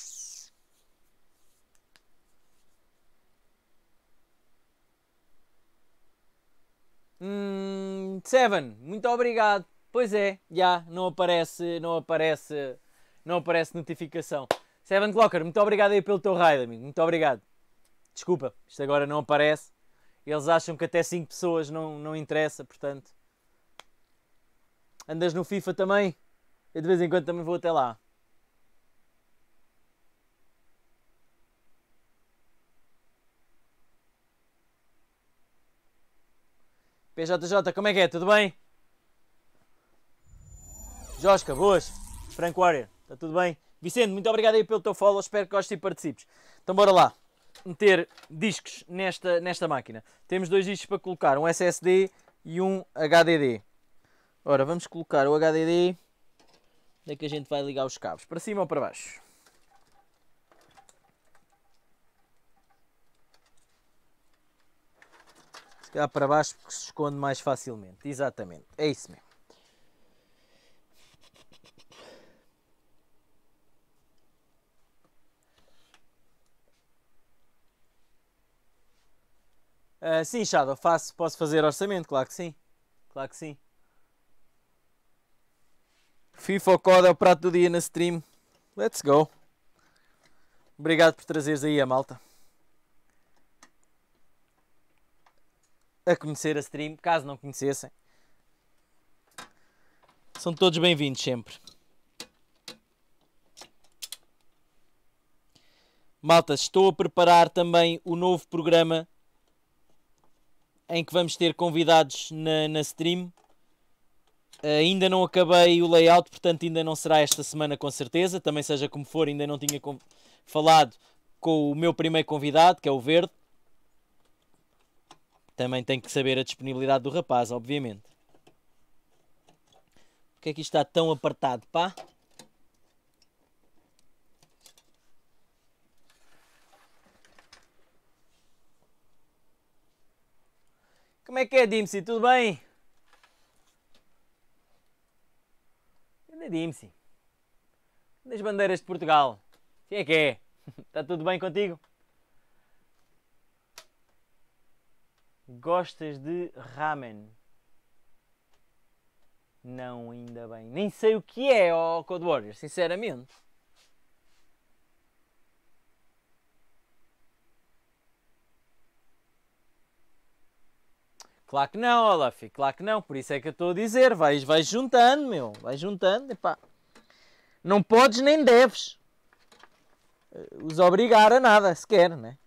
Hum, Seven, muito obrigado. Pois é, já não aparece, não aparece, não aparece notificação. Seven Clocker, muito obrigado aí pelo teu raid, amigo. Muito obrigado. Desculpa, isto agora não aparece. Eles acham que até cinco pessoas não, não interessa, portanto. Andas no FIFA também? Eu de vez em quando também vou até lá. P J J, como é que é? Tudo bem? Josca, boas. Frank Warrior, está tudo bem? Vicente, muito obrigado aí pelo teu follow, espero que gostes e participes. Então bora lá, meter discos nesta, nesta máquina. Temos dois discos para colocar, um S S D e um H D D. Ora, vamos colocar o H D D. Onde é que a gente vai ligar os cabos? Para cima ou para baixo? Se calhar para baixo porque se esconde mais facilmente. Exatamente, é isso mesmo. Uh, sim, Shadow, faço, posso fazer orçamento, claro que sim. Claro que sim. FIFA ou C O D é o prato do dia na stream. Let's go. Obrigado por trazeres aí a malta a conhecer a stream, caso não conhecessem. São todos bem-vindos sempre. Malta, estou a preparar também o novo programa em que vamos ter convidados na, na stream. Uh, ainda não acabei o layout, portanto ainda não será esta semana com certeza. Também seja como for, ainda não tinha falado com o meu primeiro convidado, que é o Verde. Também tenho que saber a disponibilidade do rapaz, obviamente. Por que é que isto está tão apertado, pá? Como é que é, Dimsy? Tudo bem? Anda, Dimsy. Das bandeiras de Portugal. Quem é que é? Está tudo bem contigo? Gostas de ramen? Não, ainda bem. Nem sei o que é, ó Code Warrior, sinceramente. Claro que não, Olaf, claro que não, por isso é que eu estou a dizer, vais, vais juntando, meu, vais juntando, epá. Não podes nem deves os obrigar a nada, sequer, né?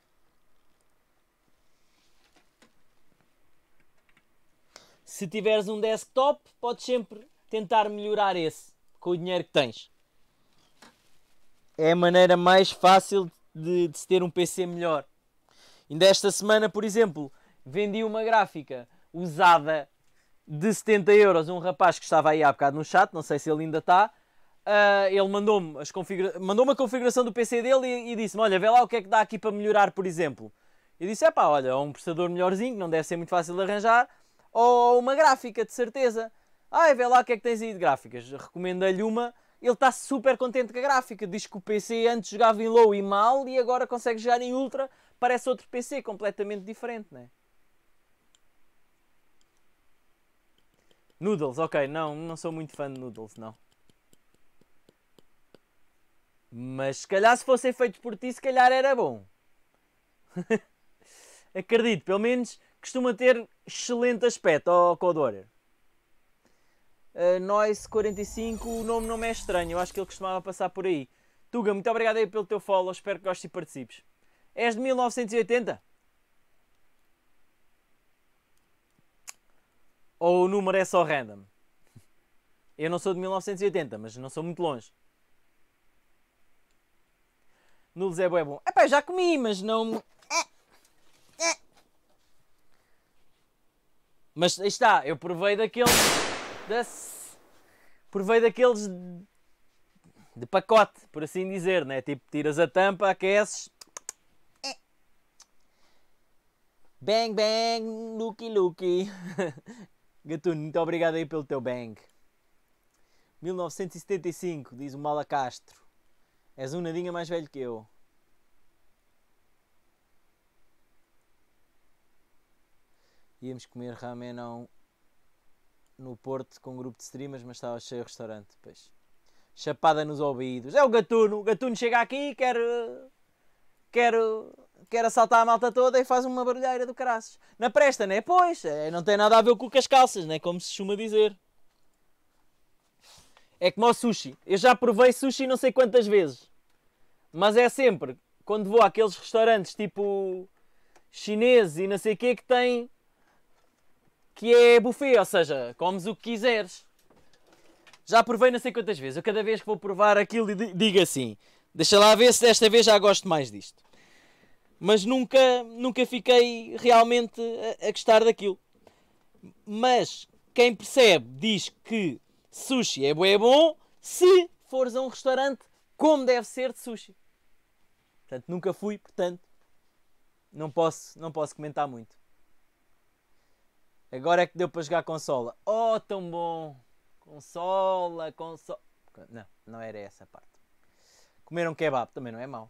Se tiveres um desktop, podes sempre tentar melhorar esse, com o dinheiro que tens. É a maneira mais fácil de, de se ter um P C melhor. Ainda esta semana, por exemplo, vendi uma gráfica usada de setenta euros a um rapaz que estava aí há bocado no chat, não sei se ele ainda está. Uh, ele mandou-me configura... mandou a configuração do P C dele e, e disse-me, olha, vê lá o que é que dá aqui para melhorar, por exemplo. Eu disse, é pá, olha, um processador melhorzinho, que não deve ser muito fácil de arranjar, ou uma gráfica, de certeza. Ah, vê lá o que é que tens aí de gráficas. Recomendo-lhe uma. Ele está super contente com a gráfica. Diz que o P C antes jogava em low e mal e agora consegue jogar em ultra. Parece outro P C completamente diferente, não é? Noodles, ok, não, não sou muito fã de noodles, não. Mas se calhar se fossem feitos por ti, se calhar era bom. Acredito, pelo menos costuma ter excelente aspecto, ó oh, Code Warrior. Uh, Noise quarenta e cinco, o nome não me é estranho, eu acho que ele costumava passar por aí. Tuga, muito obrigado aí pelo teu follow, espero que gostes e participes. És de mil novecentos e oitenta? Ou o número é só random? Eu não sou de mil novecentos e oitenta, mas não sou muito longe. Nulos é bom, é bom. Epá, já comi, mas não... Mas aí está, eu provei daqueles... Das... Provei daqueles... De pacote, por assim dizer, né? Tipo, tiras a tampa, aqueces... Bang, bang, looky, looky. Gatuno, muito obrigado aí pelo teu bang. mil novecentos e setenta e cinco, diz o Mala Castro. És um nadinha mais velho que eu. Íamos comer ramen não, no Porto com um grupo de streamers, mas estava cheio o restaurante. Pois. Chapada nos ouvidos. É o Gatuno. O Gatuno chega aqui e quer... Quer... Quer assaltar a malta toda e faz uma barulheira do caraças. Na presta, né? Pois, é, não tem nada a ver com as calças, né? Como se costuma dizer. É como o sushi. Eu já provei sushi não sei quantas vezes. Mas é sempre, quando vou àqueles restaurantes tipo chineses e não sei o que, que tem que é buffet, ou seja, comes o que quiseres. Já provei não sei quantas vezes. Eu cada vez que vou provar aquilo digo assim, deixa lá ver se desta vez já gosto mais disto. Mas nunca, nunca fiquei realmente a, a gostar daquilo. Mas quem percebe diz que sushi é bué bom se fores a um restaurante como deve ser de sushi. Portanto, nunca fui, portanto, não posso, não posso comentar muito. Agora é que deu para jogar consola. Oh, tão bom! Consola, consola... Não, não era essa a parte. Comer um kebab também não é mau.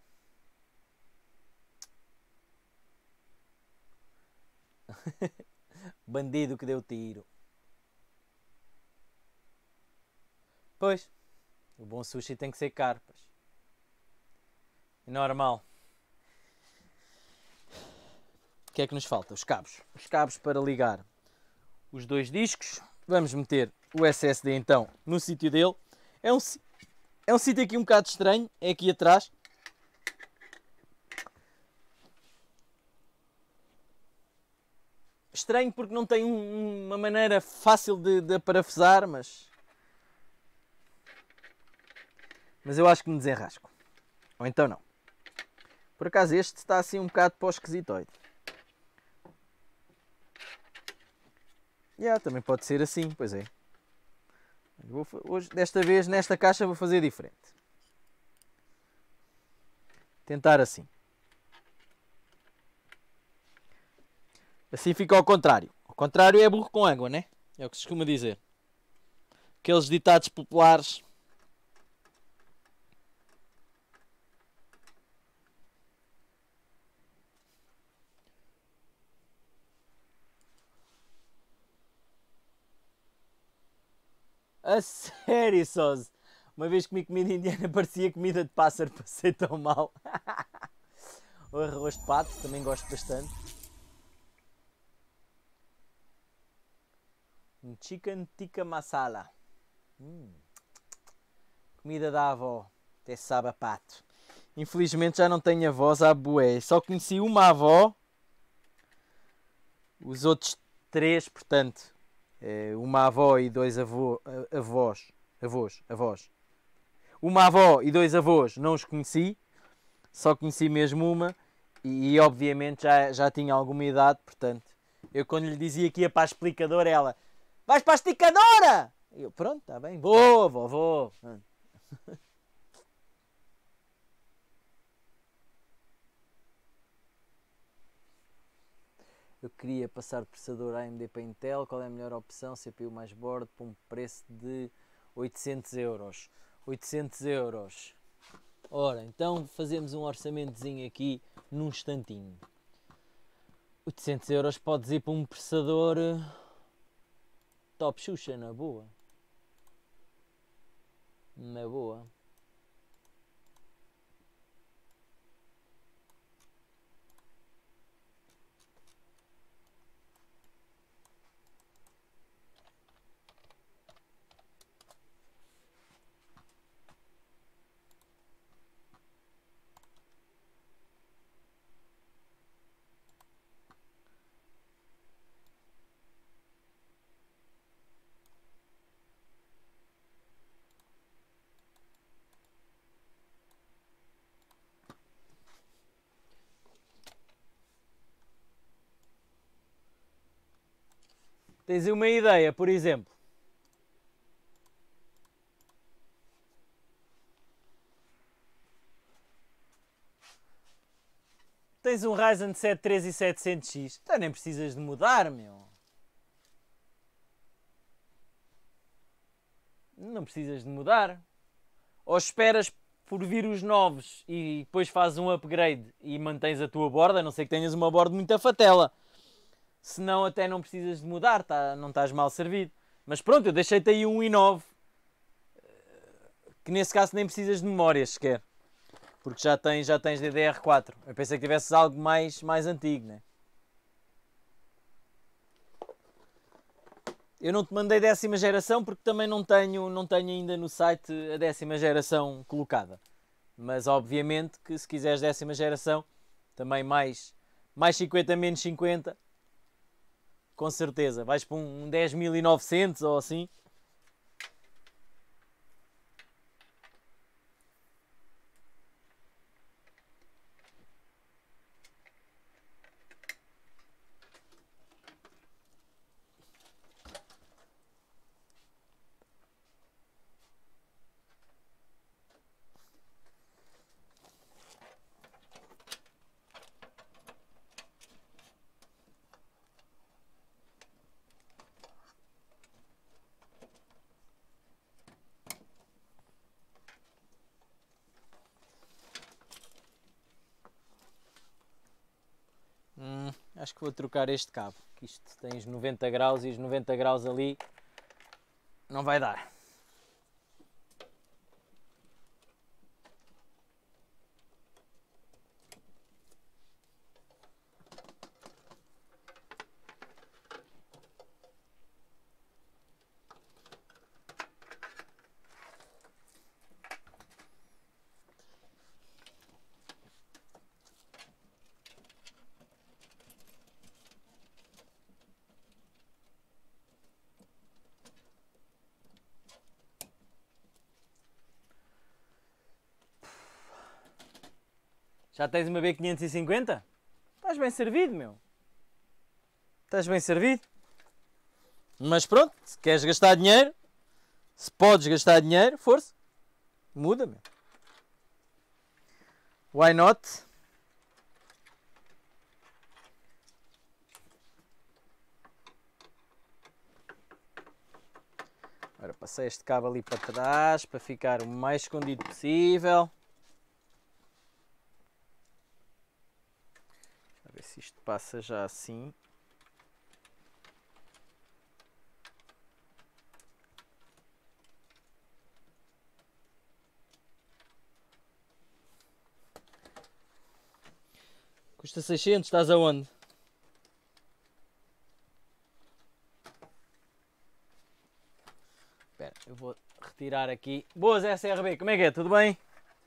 Bandido que deu tiro. Pois, o bom sushi tem que ser caro. Pois. Normal. O que é que nos falta? Os cabos. Os cabos para ligar os dois discos. Vamos meter o S S D então no sítio dele. É um, é um sítio aqui um bocado estranho. É aqui atrás. Estranho porque não tem um, uma maneira fácil de, de parafusar, mas... Mas eu acho que me desenrasco. Ou então não. Por acaso este está assim um bocado para o esquisitoide. Yeah, também pode ser assim, pois é. Vou, hoje, desta vez, nesta caixa, vou fazer diferente. Tentar assim. Assim fica ao contrário. Ao contrário é burro com água, né? É o que se costuma dizer. Aqueles ditados populares. A sério, Soz. Uma vez comi comida indiana, parecia comida de pássaro, passei tão mal. O arroz de pato, também gosto bastante. Um chicken tikka masala. Hum. Comida da avó, até sabe a pato. Infelizmente já não tenho avós à bué. Só conheci uma avó. Os outros três, portanto, uma avó e dois avô, avós, avós, avós. Uma avó e dois avós não os conheci, só conheci mesmo uma e obviamente já, já tinha alguma idade, portanto, eu quando lhe dizia que ia para a explicadora, ela, vais para a esticadora! E eu, pronto, está bem, vou, vou, vou. Eu queria passar de processador A M D para Intel. Qual é a melhor opção? C P U mais board por um preço de oitocentos euros. oitocentos euros. Ora, então fazemos um orçamentozinho aqui num instantinho. oitocentos euros podes ir para um processador top Xuxa, na boa. Na boa. Tens uma ideia, por exemplo. Tens um Ryzen sete três mil e setecentos X. Então nem precisas de mudar, meu. Não precisas de mudar. Ou esperas por vir os novos e depois fazes um upgrade e mantens a tua borda, a não ser que tenhas uma borda muito fatela. Senão até não precisas de mudar, tá, não estás mal servido. Mas pronto, eu deixei-te aí um i nove. Que nesse caso nem precisas de memórias sequer. Porque já tens, já tens D D R quatro. Eu pensei que tivesses algo mais, mais antigo, né? Eu não te mandei décima geração porque também não tenho, não tenho ainda no site a décima geração colocada. Mas obviamente que se quiseres décima geração, também mais, mais cinquenta menos cinquenta, com certeza. Vais para um dez mil e novecentos ou assim. Hum, acho que vou trocar este cabo, que isto tens noventa graus e os noventa graus ali não vai dar. Já tens uma B quinhentos e cinquenta? Estás bem servido, meu. Estás bem servido. Mas pronto, se queres gastar dinheiro, se podes gastar dinheiro, força. Muda, meu. Why not? Agora passei este cabo ali para trás, para ficar o mais escondido possível. A ver se isto passa já assim. Custa seiscentos, estás aonde? Espera, eu vou retirar aqui. Boas S R B, como é que é? Tudo bem?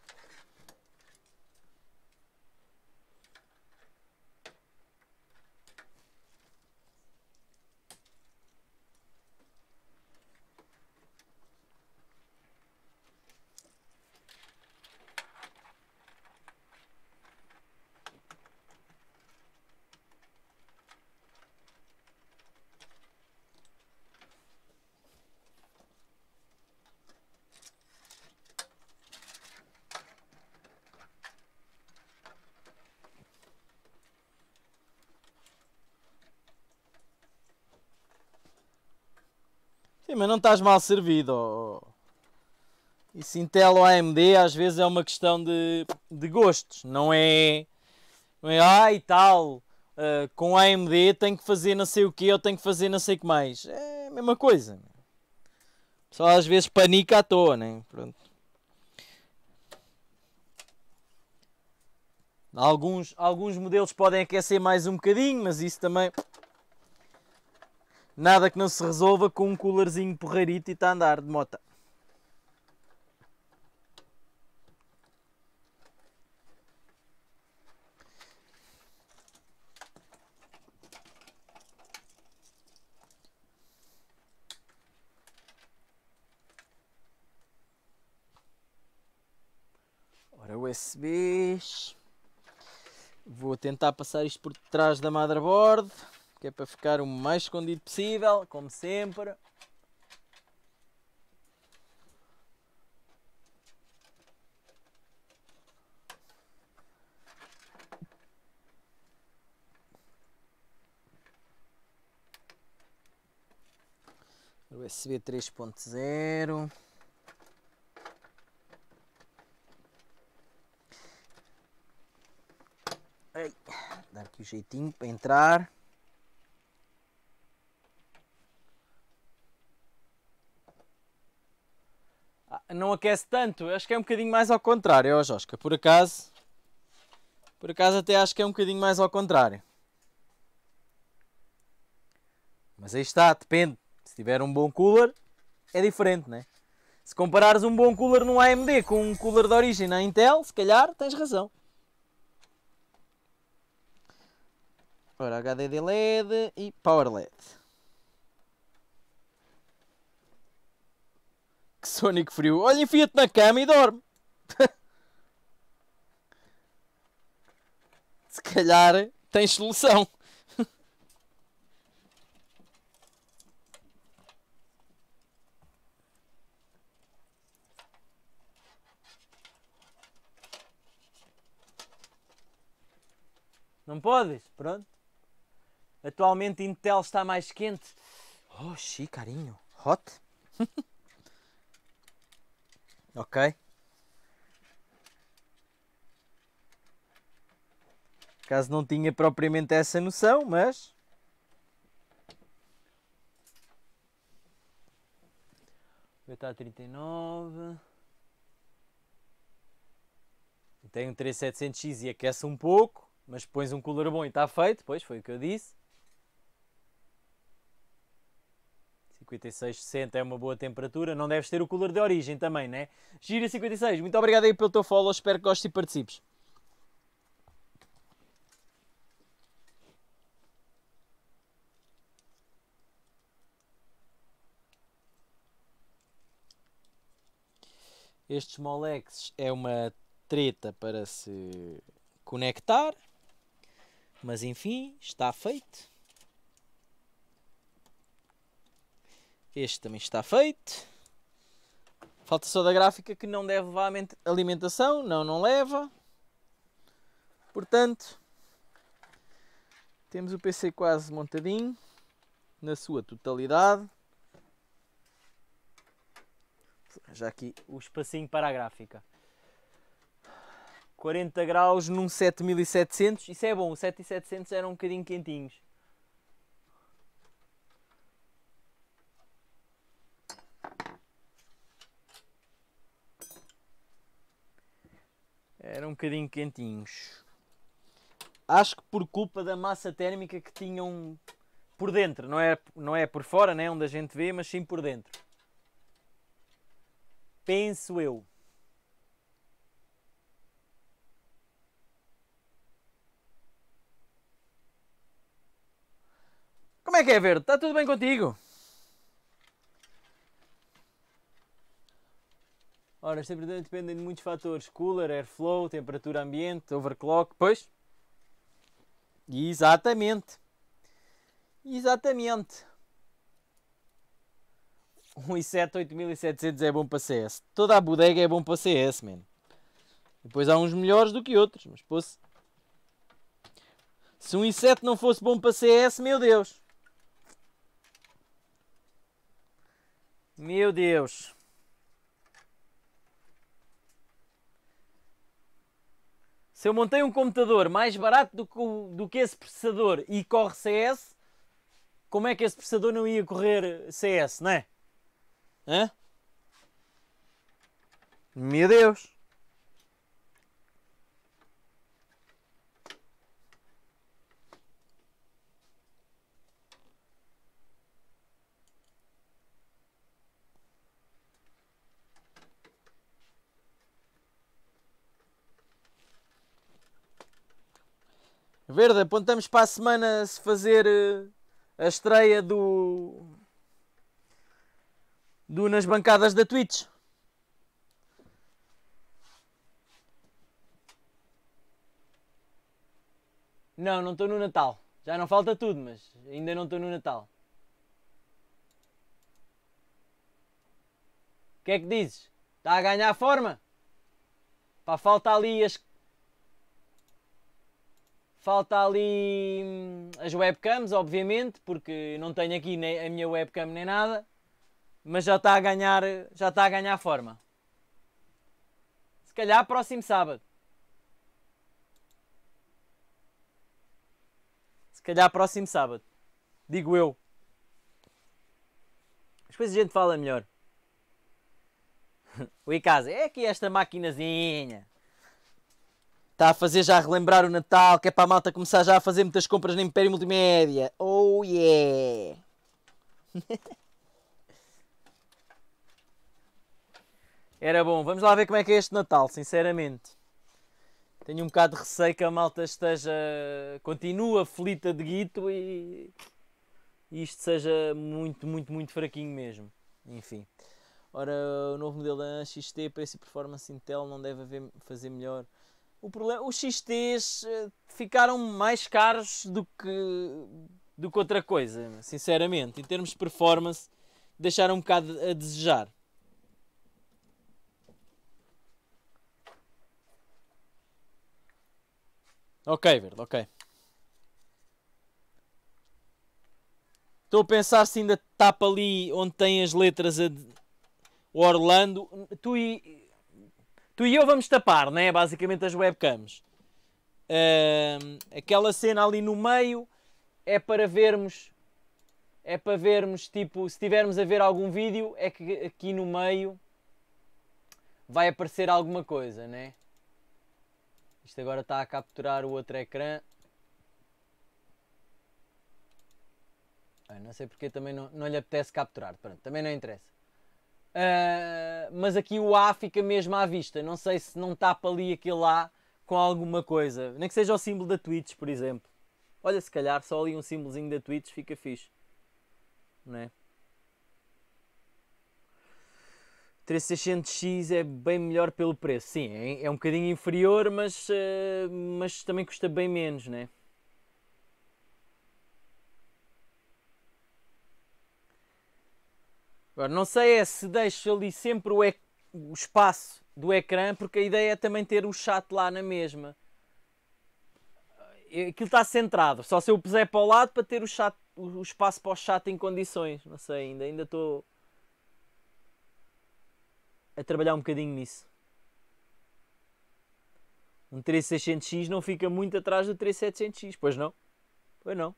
Sim, mas não estás mal servido. Oh. Isso Intel ou A M D às vezes é uma questão de, de gostos. Não é, não é, ah e tal, uh, com A M D tenho que fazer não sei o que, ou tenho que fazer não sei o que mais. É a mesma coisa. Só às vezes panica à toa, né? Pronto. Alguns, alguns modelos podem aquecer mais um bocadinho, mas isso também... Nada que não se resolva com um coolerzinho porreirito e está a andar de moto. Ora, U S Bs. Vou tentar passar isto por trás da motherboard, que é para ficar o mais escondido possível, como sempre. U S B três ponto zero. Ei, dar aqui o jeitinho para entrar. Ah, não aquece tanto, acho que é um bocadinho mais ao contrário, ó Josca, por acaso. Por acaso até acho que é um bocadinho mais ao contrário. Mas aí está, depende. Se tiver um bom cooler, é diferente, né? Se comparares um bom cooler no A M D com um cooler de origem na Intel, se calhar tens razão. Ora, H D D L E D e Power L E D. Que Sonic frio. Olha, enfia-te na cama e dorme. Se calhar tens solução. Não podes? Pronto. Atualmente Intel está mais quente. Oh, xiii, carinho. Hot? Ok. Caso não tinha propriamente essa noção, mas... Está a trinta e nove. Tem um três mil e setecentos X e aquece um pouco, mas pões um cooler bom e está feito. Pois, foi o que eu disse. cinquenta e seis, sessenta é uma boa temperatura. Não deves ter o cooler de origem também, né? Gira cinquenta e seis, muito obrigado aí pelo teu follow. Espero que gostes e participes. Estes Molex é uma treta para se conectar, mas enfim, está feito. Este também está feito. Falta só da gráfica, que não deve levar alimentação. Não, não leva. Portanto, temos o P C quase montadinho, na sua totalidade. Já aqui o espacinho para a gráfica. quarenta graus num sete mil e setecentos. Isso é bom, os sete mil e setecentos eram um bocadinho quentinhos. Eram um bocadinho quentinhos. Acho que por culpa da massa térmica que tinham por dentro. Não é, não é por fora, né, onde a gente vê, mas sim por dentro. Penso eu. Como é que é, Verde? Está tudo bem contigo? Ora, sempre dependem de muitos fatores. Cooler, airflow, temperatura ambiente, overclock. Pois? Exatamente. Exatamente. um i sete oito mil e setecentos é bom para C S. Toda a bodega é bom para C S, man. Depois há uns melhores do que outros, mas poça. Se um i sete não fosse bom para C S, meu Deus. Meu Deus. Se eu montei um computador mais barato do que, o, do que esse processador e corre C S, como é que esse processador não ia correr C S, não é? Hã? Meu Deus. Verde, apontamos para a semana se fazer uh, a estreia do... do nas bancadas da Twitch. Não, não estou no Natal. Já não falta tudo, mas ainda não estou no Natal. O que é que dizes? Está a ganhar forma? Pá, falta ali as... Falta ali hum, as webcams, obviamente, porque não tenho aqui nem a minha webcam nem nada. Mas já está a ganhar, já está a ganhar forma. Se calhar próximo sábado. Se calhar próximo sábado. Digo eu. Depois a gente fala melhor. O Icasa, é aqui esta maquinazinha. Está a fazer já relembrar o Natal, que é para a malta começar já a fazer muitas compras na Império Multimédia. Oh yeah! Era bom. Vamos lá ver como é que é este Natal, sinceramente. tenho um bocado de receio que a malta esteja, continua aflita de guito e, e isto seja muito, muito, muito fraquinho mesmo. Enfim. Ora, o novo modelo da X T, preço e performance Intel, não deve haver, fazer melhor. O problema, os X Ts ficaram mais caros do que, do que outra coisa, sinceramente. Em termos de performance, deixaram um bocado a desejar. Ok, Verde, ok. Estou a pensar se ainda tapa ali onde tem as letras a o Orlando. Tu e, tu e eu vamos tapar, né? Basicamente as webcams. Uh, aquela cena ali no meio é para vermos. É para vermos, tipo, se estivermos a ver algum vídeo, é que aqui no meio vai aparecer alguma coisa, né? Isto agora está a capturar o outro ecrã. Ah, não sei porque também não, não lhe apetece capturar. Pronto, também não interessa. Uh, mas aqui o A fica mesmo à vista. Não sei se não tapa ali aquele A com alguma coisa. Nem que seja o símbolo da Twitch, por exemplo. Olha, se calhar só ali um símbolozinho da Twitch fica fixe. Não é? três mil e seiscentos X é bem melhor pelo preço. Sim, é, é um bocadinho inferior, mas, uh, mas também custa bem menos, né? Agora, não sei é se deixo ali sempre o, e o espaço do ecrã, porque a ideia é também ter o chat lá na mesma. Aquilo está centrado, só se eu puser para o lado para ter o, chat, o espaço para o chat em condições. Não sei, ainda ainda estou a trabalhar um bocadinho nisso. Um três mil e seiscentos X não fica muito atrás do três mil e setecentos X, pois não? Pois não.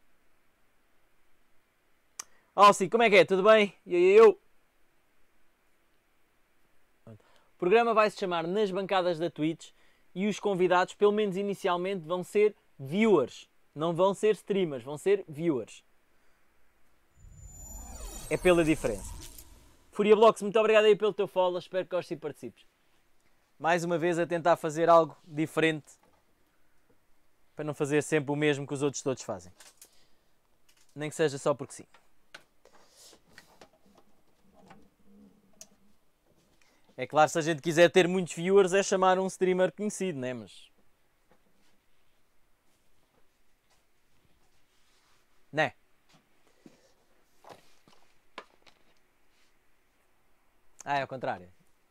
Oh, sim, como é que é? Tudo bem? E aí, eu? O programa vai se chamar Nas Bancadas da Twitch e os convidados, pelo menos inicialmente, vão ser viewers. Não vão ser streamers, vão ser viewers. É pela diferença. Furia Blocks, muito obrigado aí pelo teu follow. Espero que gostes e participes. Mais uma vez a tentar fazer algo diferente. Para não fazer sempre o mesmo que os outros todos fazem. Nem que seja só porque sim. É claro, se a gente quiser ter muitos viewers é chamar um streamer conhecido, né? Mas... né? Ah, é ao contrário.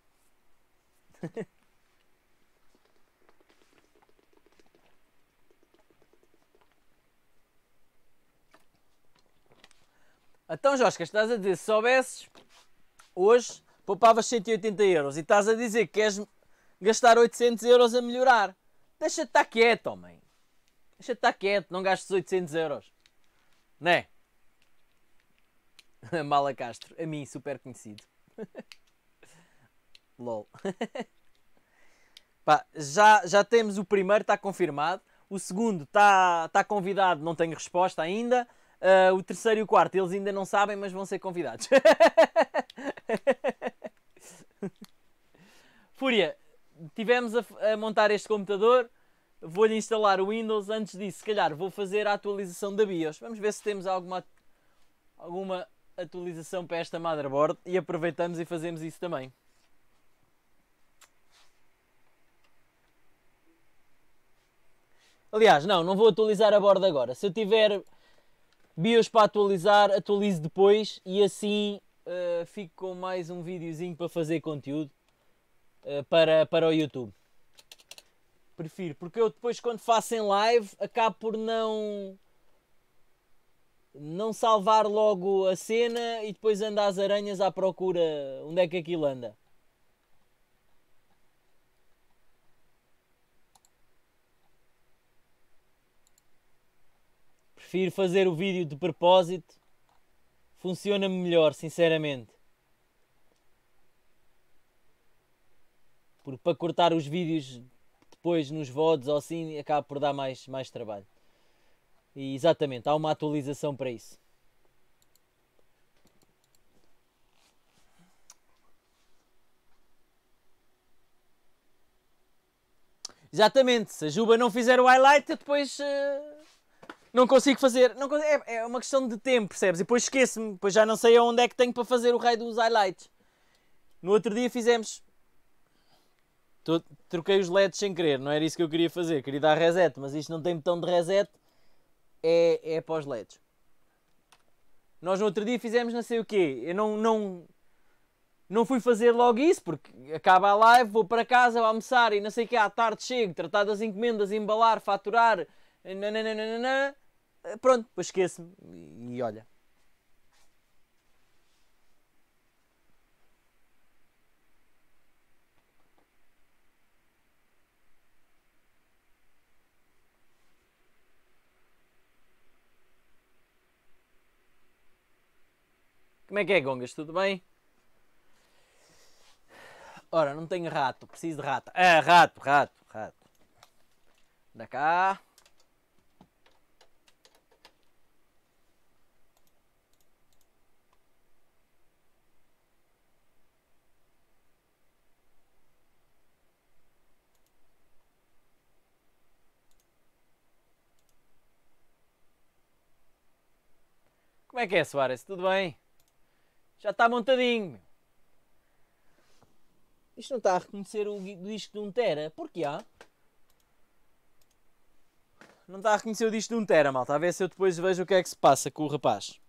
Então, Josca, estás a dizer, se soubesses, hoje poupavas cento e oitenta euros e estás a dizer que queres gastar oitocentos euros a melhorar. Deixa-te estar quieto, homem. Deixa-te estar quieto, não gastes oitocentos euros. Né? Mala Castro, a mim, super conhecido. LOL. Pá, já, já temos o primeiro, está confirmado. O segundo está tá convidado, não tenho resposta ainda. Uh, o terceiro e o quarto, eles ainda não sabem, mas vão ser convidados. Fúria, tivemos a, a montar este computador. Vou-lhe instalar o Windows. Antes disso, se calhar, vou fazer a atualização da BIOS. Vamos ver se temos alguma, alguma atualização para esta motherboard. E aproveitamos e fazemos isso também. Aliás, não, não vou atualizar a borda agora. Se eu tiver BIOS para atualizar, atualizo depois. E assim uh, fico com mais um videozinho para fazer conteúdo uh, para, para o YouTube. Prefiro, porque eu depois quando faço em live acabo por não não salvar logo a cena e depois ando às aranhas à procura onde é que aquilo anda. Prefiro fazer o vídeo de propósito. Funciona melhor, sinceramente. Porque para cortar os vídeos depois nos V O Ds ou assim acaba por dar mais, mais trabalho. E exatamente, há uma atualização para isso. Exatamente, se a Juba não fizer o highlight, eu depois uh, não consigo fazer. Não, é, é uma questão de tempo, percebes? E depois esqueço-me, depois já não sei aonde é que tenho para fazer o raio dos highlights. No outro dia fizemos. Tô, troquei os L E Ds sem querer, não era isso que eu queria fazer. Queria dar reset, mas isto não tem botão de reset. É, é para os L E Ds. Nós no outro dia fizemos não sei o quê. Eu não, não, não fui fazer logo isso, porque acaba a live, vou para casa, vou almoçar e não sei o quê. À tarde chego, tratar das encomendas, embalar, faturar. Nananana, pronto, depois esqueço-me. E, e olha. Como é que é, Gongas? Tudo bem? Ora, não tenho rato, preciso de rato. Ah, rato, rato, rato. Da cá. Como é que é, Soares? Tudo bem? Já está montadinho. Isto não está a reconhecer o disco de um tera. Porquê há? Não está a reconhecer o disco de um tera, malta. A ver se eu depois vejo o que é que se passa com o rapaz.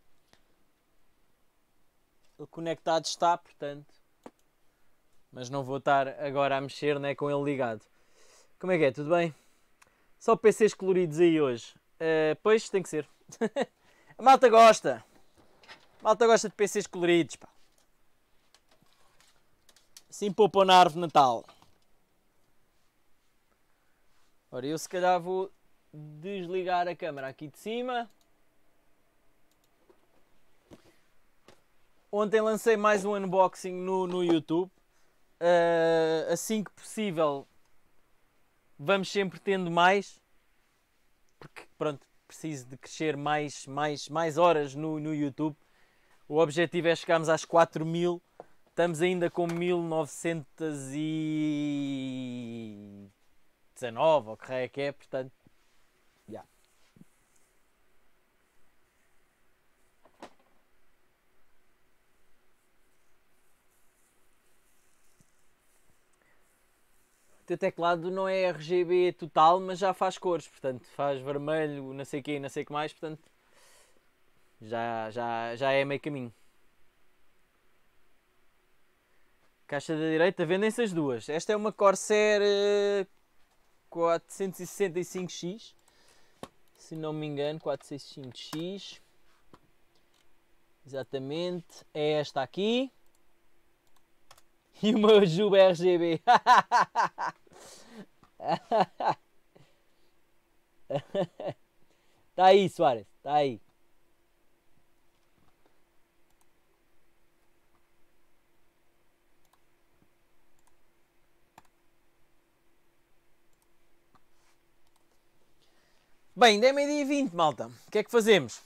Ele conectado está, portanto. Mas não vou estar agora a mexer, né, com ele ligado. Como é que é? Tudo bem? Só P Cs coloridos aí hoje. Uh, pois, tem que ser. A malta gosta. A malta gosta de P Cs coloridos, pá. Assim poupa na árvore de Natal. Ora, eu se calhar vou desligar a câmera aqui de cima. Ontem lancei mais um unboxing no, no YouTube. Uh, assim que possível, vamos sempre tendo mais. Porque, pronto, preciso de crescer mais, mais, mais horas no, no YouTube. O objetivo é chegarmos às quatro mil. Estamos ainda com mil novecentos e dezanove, ou que raio é que é, portanto, já. Yeah. O teu teclado não é R G B total, mas já faz cores, portanto, faz vermelho, não sei o que, não sei o que mais, portanto, já, já, já é meio caminho. Caixa da direita, vendem-se as duas. Esta é uma Corsair uh, quatrocentos e sessenta e cinco X, se não me engano, quatrocentos e sessenta e cinco X. Exatamente, é esta aqui. E o meu Juba R G B. Está aí, Soares, está aí. Bem, ainda é meio-dia e vinte, malta. O que é que fazemos?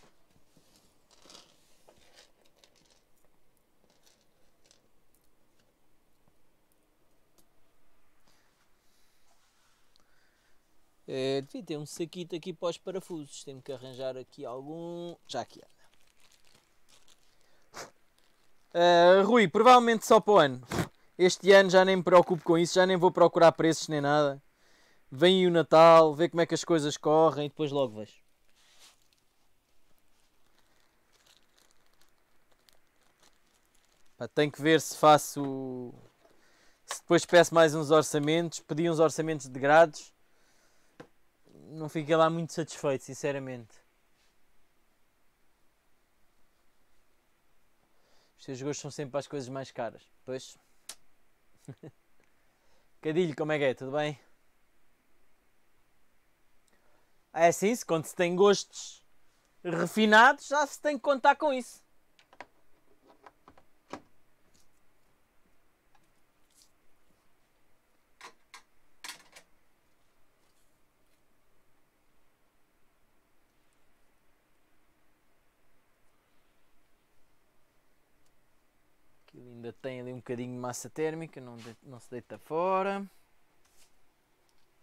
É, devia ter um saquito aqui para os parafusos. Tenho que arranjar aqui algum. Já aqui anda. Uh, Rui, provavelmente só para o ano. Este ano já nem me preocupo com isso, já nem vou procurar preços nem nada. Vem aí o Natal, vê como é que as coisas correm e depois logo vejo. Pá, tenho que ver se faço. Se depois peço mais uns orçamentos, pedi uns orçamentos de grados. Não fiquei lá muito satisfeito, sinceramente. Os teus gostos são sempre as coisas mais caras. Pois. Cadilho, como é que é? Tudo bem? É assim, se quando se tem gostos refinados, já se tem que contar com isso. Aquilo ainda tem ali um bocadinho de massa térmica, não, de, não se deita fora.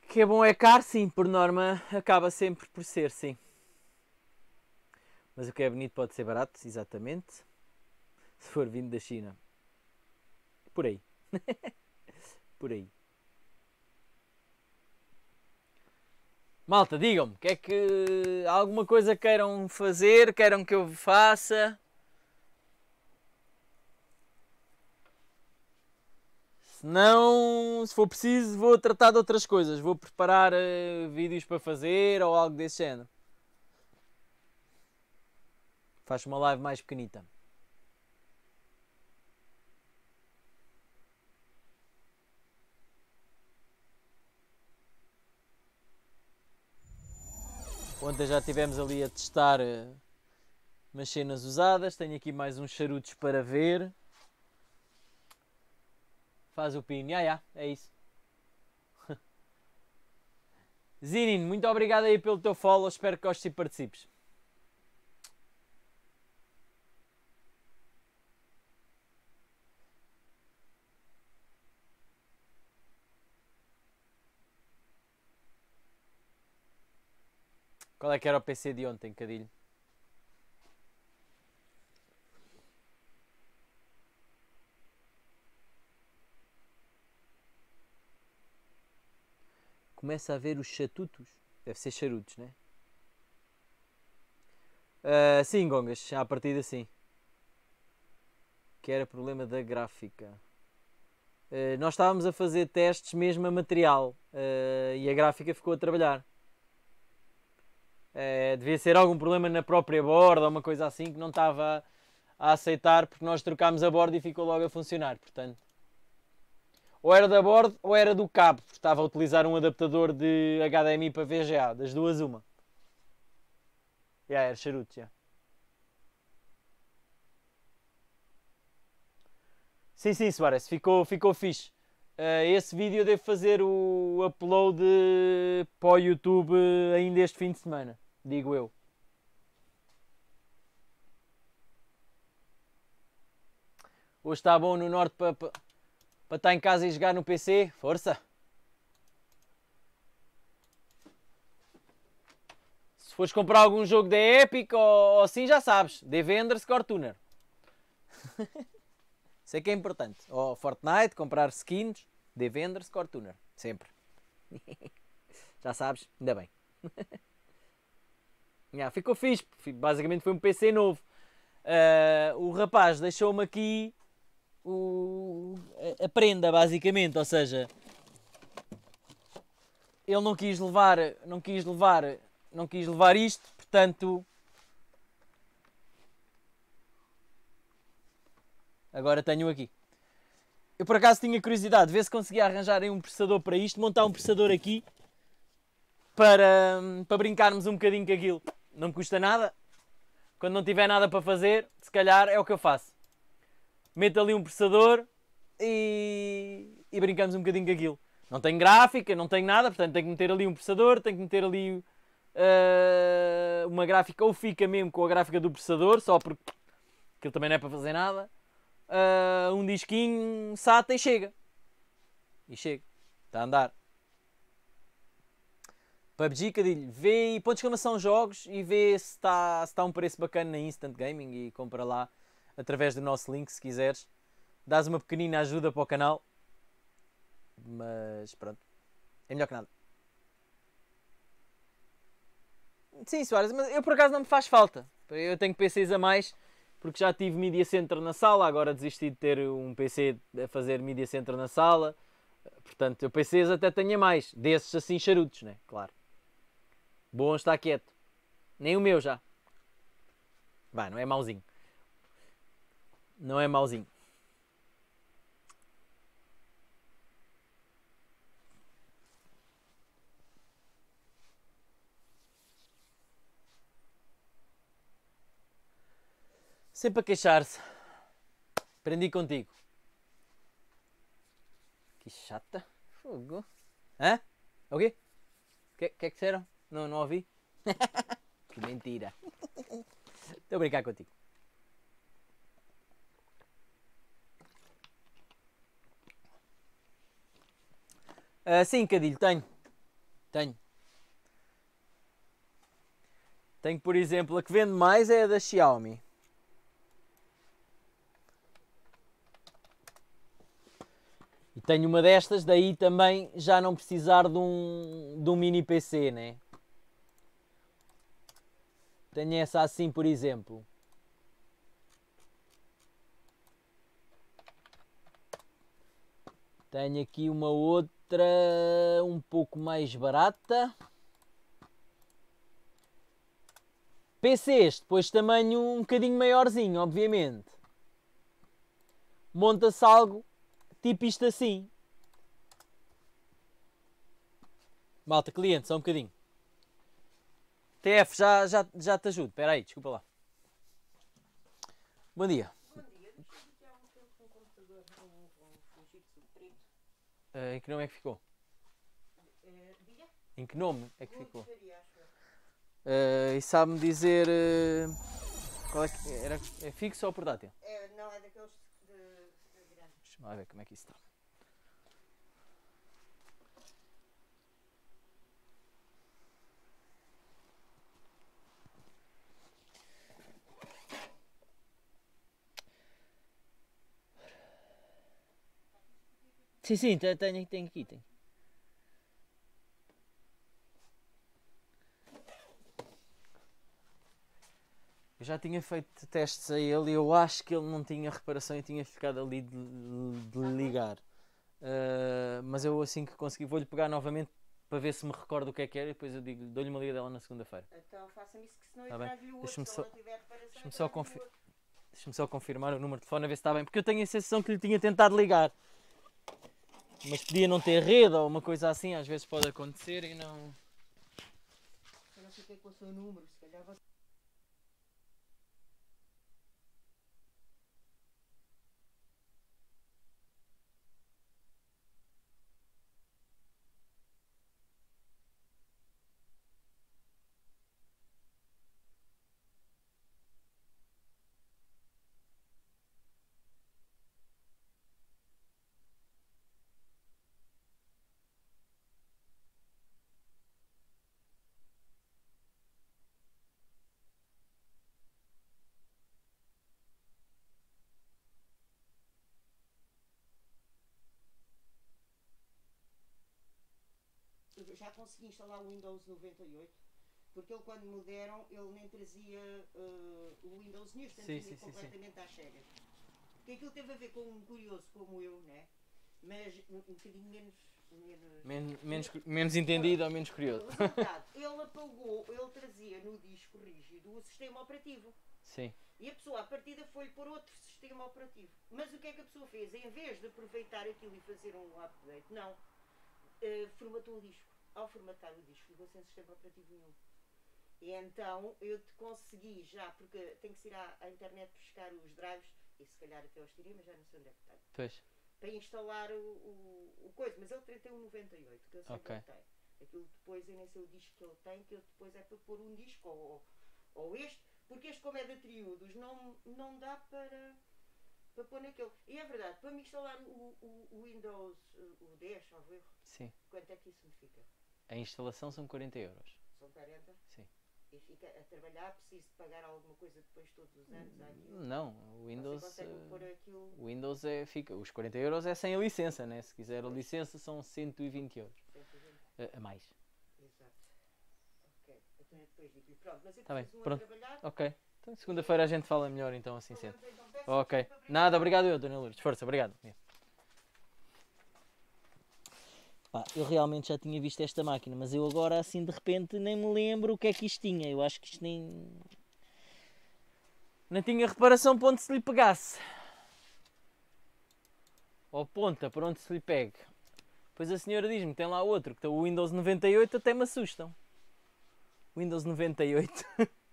Que é bom é caro, sim, por norma acaba sempre por ser, sim. Mas o que é bonito pode ser barato, exatamente. Se for vindo da China. Por aí. Por aí. Malta, digam-me, que é que alguma coisa queiram fazer, queiram que eu faça? Se não, se for preciso, vou tratar de outras coisas. Vou preparar uh, vídeos para fazer ou algo desse género. Faço uma live mais pequenita. Ontem já estivemos ali a testar uh, umas cenas usadas. Tenho aqui mais uns charutos para ver. Faz o pino. Ya, ya, é isso. Zinin, muito obrigado aí pelo teu follow. Espero que gostes e participes. Qual é que era o P C de ontem, Cadilho? Começa a ver os chatutos. Deve ser charutos, né? Uh, sim, Gongas, à partida sim. Que era problema da gráfica. Uh, nós estávamos a fazer testes mesmo a material uh, e a gráfica ficou a trabalhar. Uh, devia ser algum problema na própria borda ou uma coisa assim que não estava a aceitar porque nós trocámos a borda e ficou logo a funcionar. Portanto, ou era da borda ou era do cabo, porque estava a utilizar um adaptador de H D M I para V G A, das duas uma. Já, yeah, era charuto, já. Yeah. Sim, sim, Soares, ficou, ficou fixe. Uh, esse vídeo eu devo fazer o upload para o YouTube ainda este fim de semana, digo eu. Hoje está bom no norte para pa, pa estar em casa e jogar no P C? Força! Se fores comprar algum jogo da Epic ou, ou assim, já sabes, D V underscore tuner. Sei que é importante. Ou Fortnite, comprar skins, D V underscore tuner. Sempre. Já sabes, ainda bem. Yeah, ficou fixe. Basicamente foi um P C novo. Uh, o rapaz deixou-me aqui o, a prenda, basicamente. Ou seja, ele não quis levar, não quis levar, não quis levar isto, portanto, agora tenho aqui. Eu por acaso tinha curiosidade de ver se conseguia arranjar um processador para isto, montar um processador aqui para, para brincarmos um bocadinho com aquilo. Não me custa nada. Quando não tiver nada para fazer, se calhar é o que eu faço. Meto ali um processador e, e brincamos um bocadinho com aquilo. Não tenho gráfica, não tenho nada, portanto tenho que meter ali um processador, tenho que meter ali uh, uma gráfica, ou fica mesmo com a gráfica do processador, só porque aquilo também não é para fazer nada. Uh, um disquinho SATA e chega. E chega. Está a andar. P U B G, Cadilho, vê e põe de exclamação jogos e vê se está se tá um preço bacana na Instant Gaming e compra lá através do nosso link se quiseres. Dás uma pequenina ajuda para o canal. Mas pronto. É melhor que nada. Sim, Soares, mas eu por acaso não me faz falta. Eu tenho P Cs a mais porque já tive Media Center na sala. Agora desisti de ter um P C a fazer Media Center na sala. Portanto, eu P Cs até tenho a mais. Desses assim charutos, né? Claro. Bom está quieto. Nem o meu já. Vai, não é mauzinho. Não é mauzinho. Sempre a queixar-se. Aprendi contigo. Que chata. Fogo. Hã? O quê? O que, que é que disseram? Não, não ouvi? Que mentira. Estou a brincar contigo. Uh, sim, Cadilho, tenho. Tenho. Tenho, por exemplo, a que vende mais é a da Xiaomi. E tenho uma destas, daí também já não precisar de um, de um mini P C, né? Tenho essa assim, por exemplo. Tenho aqui uma outra um pouco mais barata. P Cs, depois tamanho um bocadinho maiorzinho, obviamente. Monta-se algo tipo isto assim. Malta, cliente, só um bocadinho. T F, já, já, já te ajudo. Espera aí, desculpa lá. Bom dia. Bom dia, deixa-me aqui há um tempo um computador, um, um, um Fujitsu preto. Uh, em que nome é que ficou? Uh, diga? Em que nome é que Muito ficou? varia, acho eu. Uh, e sabe-me dizer... Uh, qual é que era? É fixo ou portátil? É, não, é daqueles de, de grande. Deixa-me lá ver como é que isso está. Sim, sim, tenho, tenho aqui, tenho. Eu já tinha feito testes a ele e eu acho que ele não tinha reparação e tinha ficado ali de, de ligar. Uh, mas eu assim que consegui vou-lhe pegar novamente para ver se me recordo o que é que era e depois eu digo, dou-lhe uma liga dela na segunda-feira. Então faça-me isso, que senão Tá eu bem? trago-lhe o outro. Deixa-me Se só, ele não tiver reparação, deixa-me eu só, trago-lhe confi o outro. deixa-me só confirmar o número de telefone a ver se está bem, porque eu tenho a sensação que lhe tinha tentado ligar. Mas podia não ter rede ou uma coisa assim, às vezes pode acontecer e não... Eu não fiquei com o seu número, se calhar você... Eu já consegui instalar o Windows noventa e oito, porque ele quando me deram, ele nem trazia uh, o Windows News, portanto Sim, tinha sim, sim, completamente às cegas. Porque aquilo teve a ver com um curioso como eu, né? Mas um, um bocadinho menos... Menos, Men menos, menos entendido ou menos curioso. O resultado, ele apagou, ele trazia no disco rígido o sistema operativo. Sim. E a pessoa, à partida, foi-lhe pôr outro sistema operativo. Mas o que é que a pessoa fez? Em vez de aproveitar aquilo e fazer um update, não. Uh, formatou o disco. Ao formatar o disco, ficou sem sistema operativo nenhum. E então eu te consegui já, porque tenho que ir à, à internet buscar os drives, e se calhar até os tirei, mas já não sei onde é que tem. Pois. Para instalar o, o, o coisa, mas ele tem um noventa e oito, que eu sei Okay. que ele tem. Aquilo depois, eu nem sei o disco que ele tem, que ele depois é para pôr um disco, ou, ou este, porque este, como é de triúdos, não, não dá para, para pôr naquele. E é verdade, para me instalar o, o, o Windows o dez, salvo erro, Sim. quanto é que isso me fica? A instalação são quarenta euros. São quarenta? Sim. E fica a trabalhar, preciso de pagar alguma coisa depois todos os anos? Àquilo? Não, o Windows, Você consegue pôr aquilo? o Windows é, fica, os quarenta euros é sem a licença, né? Se quiser a licença são cento e vinte euros. cento e vinte? A, a mais. Exato. Ok, então eu depois digo-lhe. Pronto, mas eu Tá bem, preciso um a pronto. trabalhar. Ok. Então segunda-feira a gente fala melhor então assim sendo. Falamos então. Peço Ok. desculpa, obrigado. Nada, obrigado eu, Dona Lourdes. Força, obrigado. Pá, eu realmente já tinha visto esta máquina, mas eu agora assim de repente nem me lembro o que é que isto tinha. Eu acho que isto nem... Nem tinha reparação para onde se lhe pegasse. Ou ponta, para onde se lhe pegue. Depois a senhora diz-me, tem lá outro, que tem o Windows noventa e oito, até me assustam. Windows noventa e oito.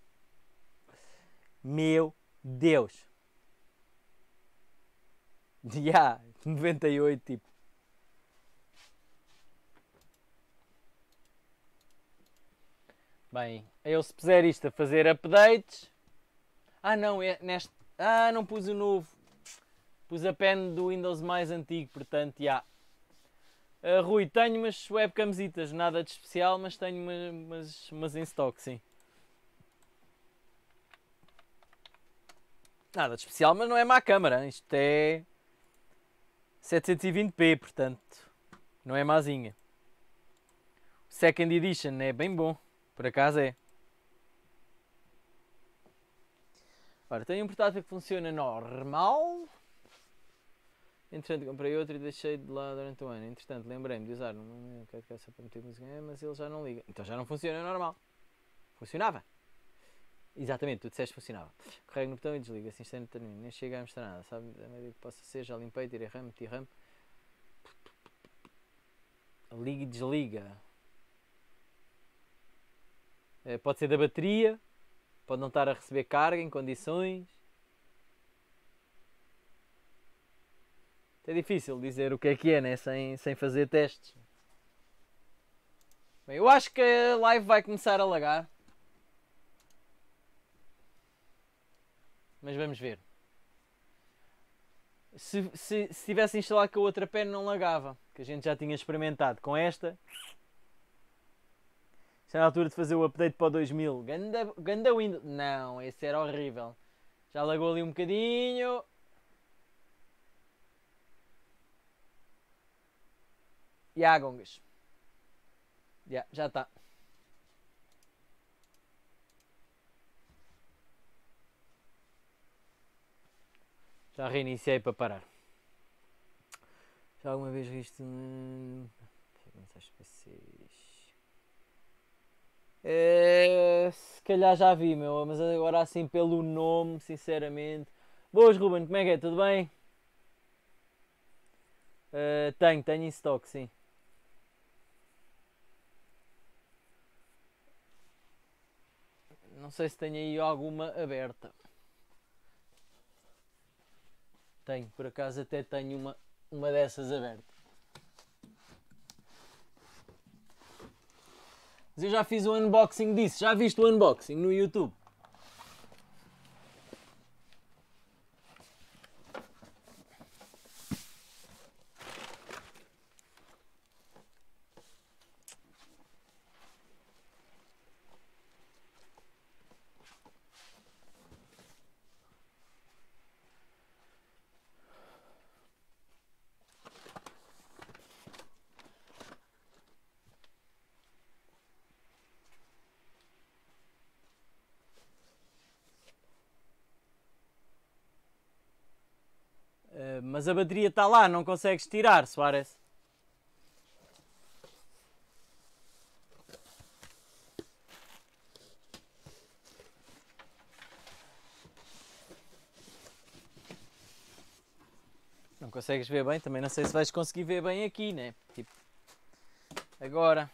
Meu Deus. Já, yeah, noventa e oito, tipo. Bem, eu se puser isto a fazer updates... Ah não, é neste... Ah, não pus o novo. Pus a pen do Windows mais antigo, portanto, já. Uh, Rui, tenho umas webcamzitas, nada de especial, mas tenho umas, umas, umas em stock, sim. Nada de especial, mas não é má câmara. Isto é setecentos e vinte p, portanto, não é mazinha. O Second Edition é bem bom, por acaso é. Ora, tenho um portátil que funciona normal. Entretanto, comprei outro e deixei de lá durante o ano. Entretanto, lembrei-me de usar um que é só para meter música, mas ele já não liga. Então já não funciona normal. Funcionava. Exatamente, tu disseste que funcionava. Carrego no botão e desliga assim instantaneamente. Nem chega a mostrar nada. Sabe a medida que possa ser, já limpei, tirei RAM, meti RAM. Liga e desliga. É, pode ser da bateria. Pode não estar a receber carga em condições. É difícil dizer o que é que é, né? sem, sem fazer testes. Bem, eu acho que a live vai começar a lagar. Mas vamos ver. Se, se, se tivesse instalado com a outra pen não lagava. Que a gente já tinha experimentado. Com esta... Está na altura de fazer o update para o dois mil. Ganda, ganda Windows. Não, esse era horrível. Já lagou ali um bocadinho. E há gongas. Yeah, já está. Já reiniciei para parar. Já alguma vez visto... Mensagens P Cs... É, se calhar já vi, meu, mas agora assim pelo nome, sinceramente. Boas, Ruben, como é que é? Tudo bem? Uh, tenho, tenho em stock, sim. Não sei se tenho aí alguma aberta. Tenho, por acaso até tenho uma, uma dessas aberta. Mas eu já fiz o unboxing disso. Já viste o unboxing no YouTube? Uh, mas a bateria está lá, não consegues tirar, Soares. Não consegues ver bem, também não sei se vais conseguir ver bem aqui, né? Tipo, agora.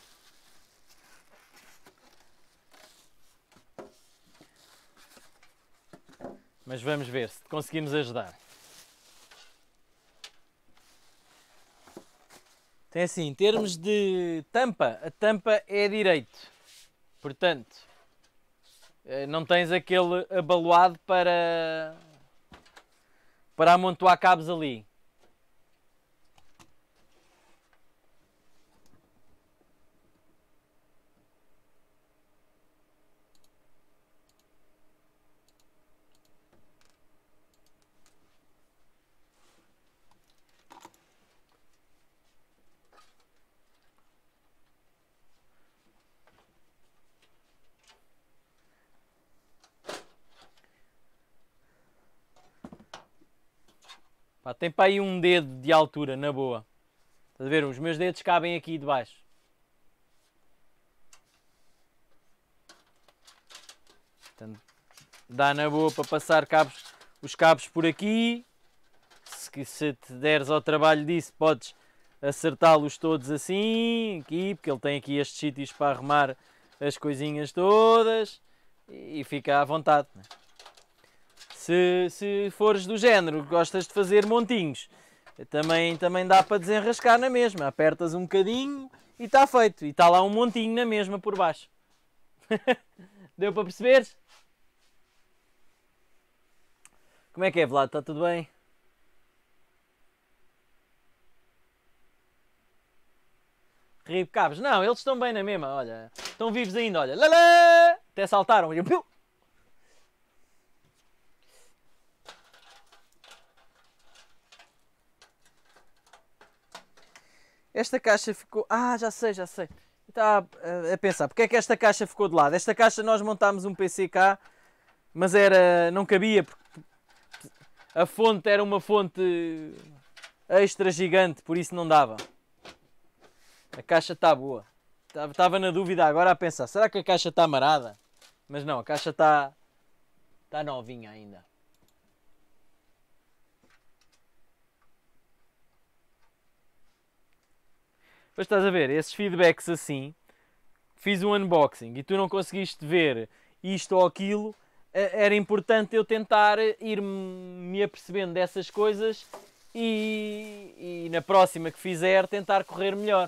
Mas vamos ver se conseguimos ajudar. Tem assim, em termos de tampa, a tampa é direito. Portanto, não tens aquele abaloado para, para amontoar cabos ali. Pá, tem para aí um dedo de altura, na boa. Estás a ver? Os meus dedos cabem aqui de baixo. Portanto, dá na boa para passar cabos, os cabos por aqui. Se, se te deres ao trabalho disso, podes acertá-los todos assim, aqui, porque ele tem aqui estes sítios para arrumar as coisinhas todas. E fica à vontade, né? Se, se fores do género, gostas de fazer montinhos, também, também dá para desenrascar na mesma. Apertas um bocadinho e está feito. E está lá um montinho na mesma por baixo. Deu para perceberes? Como é que é, Vlad? Está tudo bem? cabos. Não, eles estão bem na mesma, olha. Estão vivos ainda, olha. Lalá! Até saltaram. Eu, piu! Esta caixa ficou... Ah, já sei, já sei. Estava a pensar, porque é que esta caixa ficou de lado? Esta caixa nós montámos um P C cá, mas era... não cabia, porque a fonte era uma fonte extra gigante, por isso não dava. A caixa está boa. Estava na dúvida agora a pensar, será que a caixa está amarada? Mas não, a caixa está... está novinha ainda. Pois estás a ver, esses feedbacks assim, fiz um unboxing e tu não conseguiste ver isto ou aquilo, era importante eu tentar ir-me apercebendo dessas coisas e, e na próxima que fizer tentar correr melhor.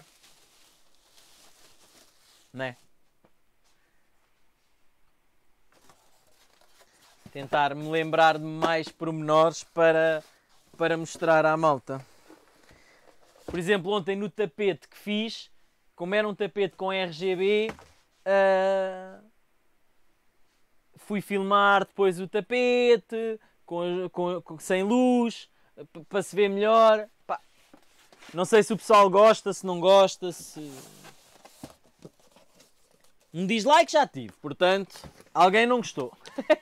Não é? Tentar me lembrar de mais pormenores para, para mostrar à malta. Por exemplo, ontem no tapete que fiz, como era um tapete com R G B, uh, fui filmar depois o tapete, com, com, com, sem luz, para se ver melhor. Pá, não sei se o pessoal gosta, se não gosta, se... Um dislike já tive, portanto, alguém não gostou.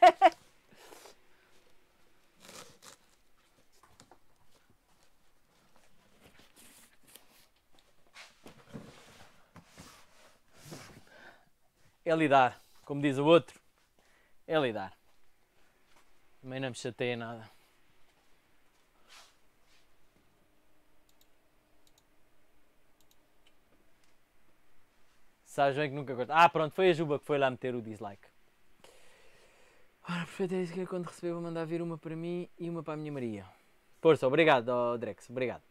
É lidar, como diz o outro, é lidar. Também não me chateia nada. Sabes bem que nunca gosto. Ah, pronto, foi a Juba que foi lá meter o dislike. Ora, perfeito, é isso que é quando receber vou mandar vir uma para mim e uma para a minha Maria. Força, obrigado, oh, Drex, obrigado.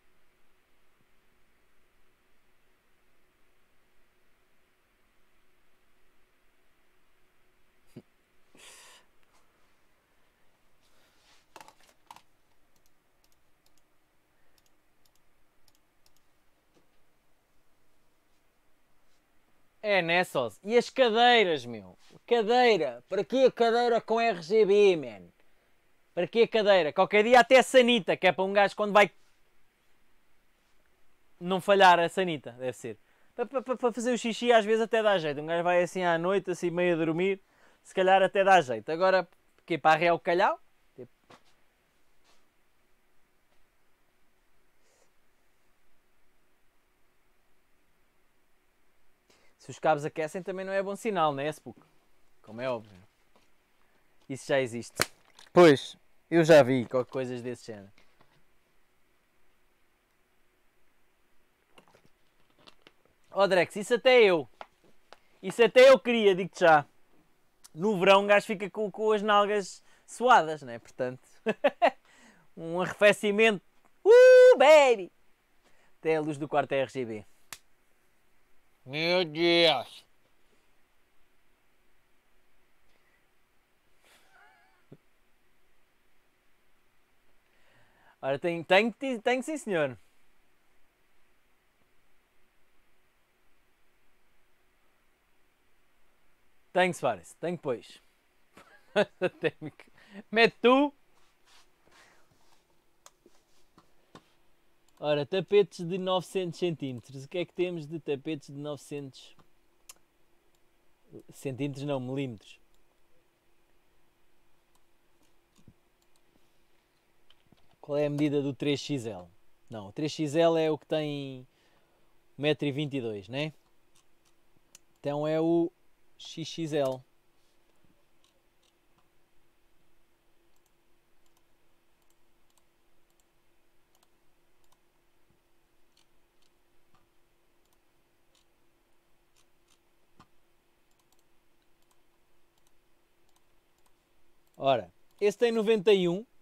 É, né, sós? E as cadeiras, meu? Cadeira. Para que a cadeira com R G B, man? Para que a cadeira? Qualquer dia até a sanita, que é para um gajo quando vai... não falhar a sanita, deve ser. Para, para, para fazer o xixi às vezes até dá jeito. Um gajo vai assim à noite, assim meio a dormir, se calhar até dá jeito. Agora, que para arrear o calhau? Se os cabos aquecem também não é bom sinal, não é, Spook? Como é óbvio. Isso já existe. Pois, eu já vi coisas desse género. Ó, oh, Drex, isso até eu. Isso até eu queria, digo-te já. No verão um gajo fica com, com as nalgas suadas, não é? Portanto, um arrefecimento. Uh, baby! Até a luz do quarto é R G B. Meu Deus! Ora, tenho, tenho, tenho sim, senhor. Tenho, Soares. Tenho, pois. Mete tu. Ora, tapetes de novecentos centímetros. O que é que temos de tapetes de novecentos centímetros? Não, milímetros. Qual é a medida do três X L? Não, o três X L é o que tem um metro e vinte e dois, né? Então é o X X L. Ora, esse tem noventa e um.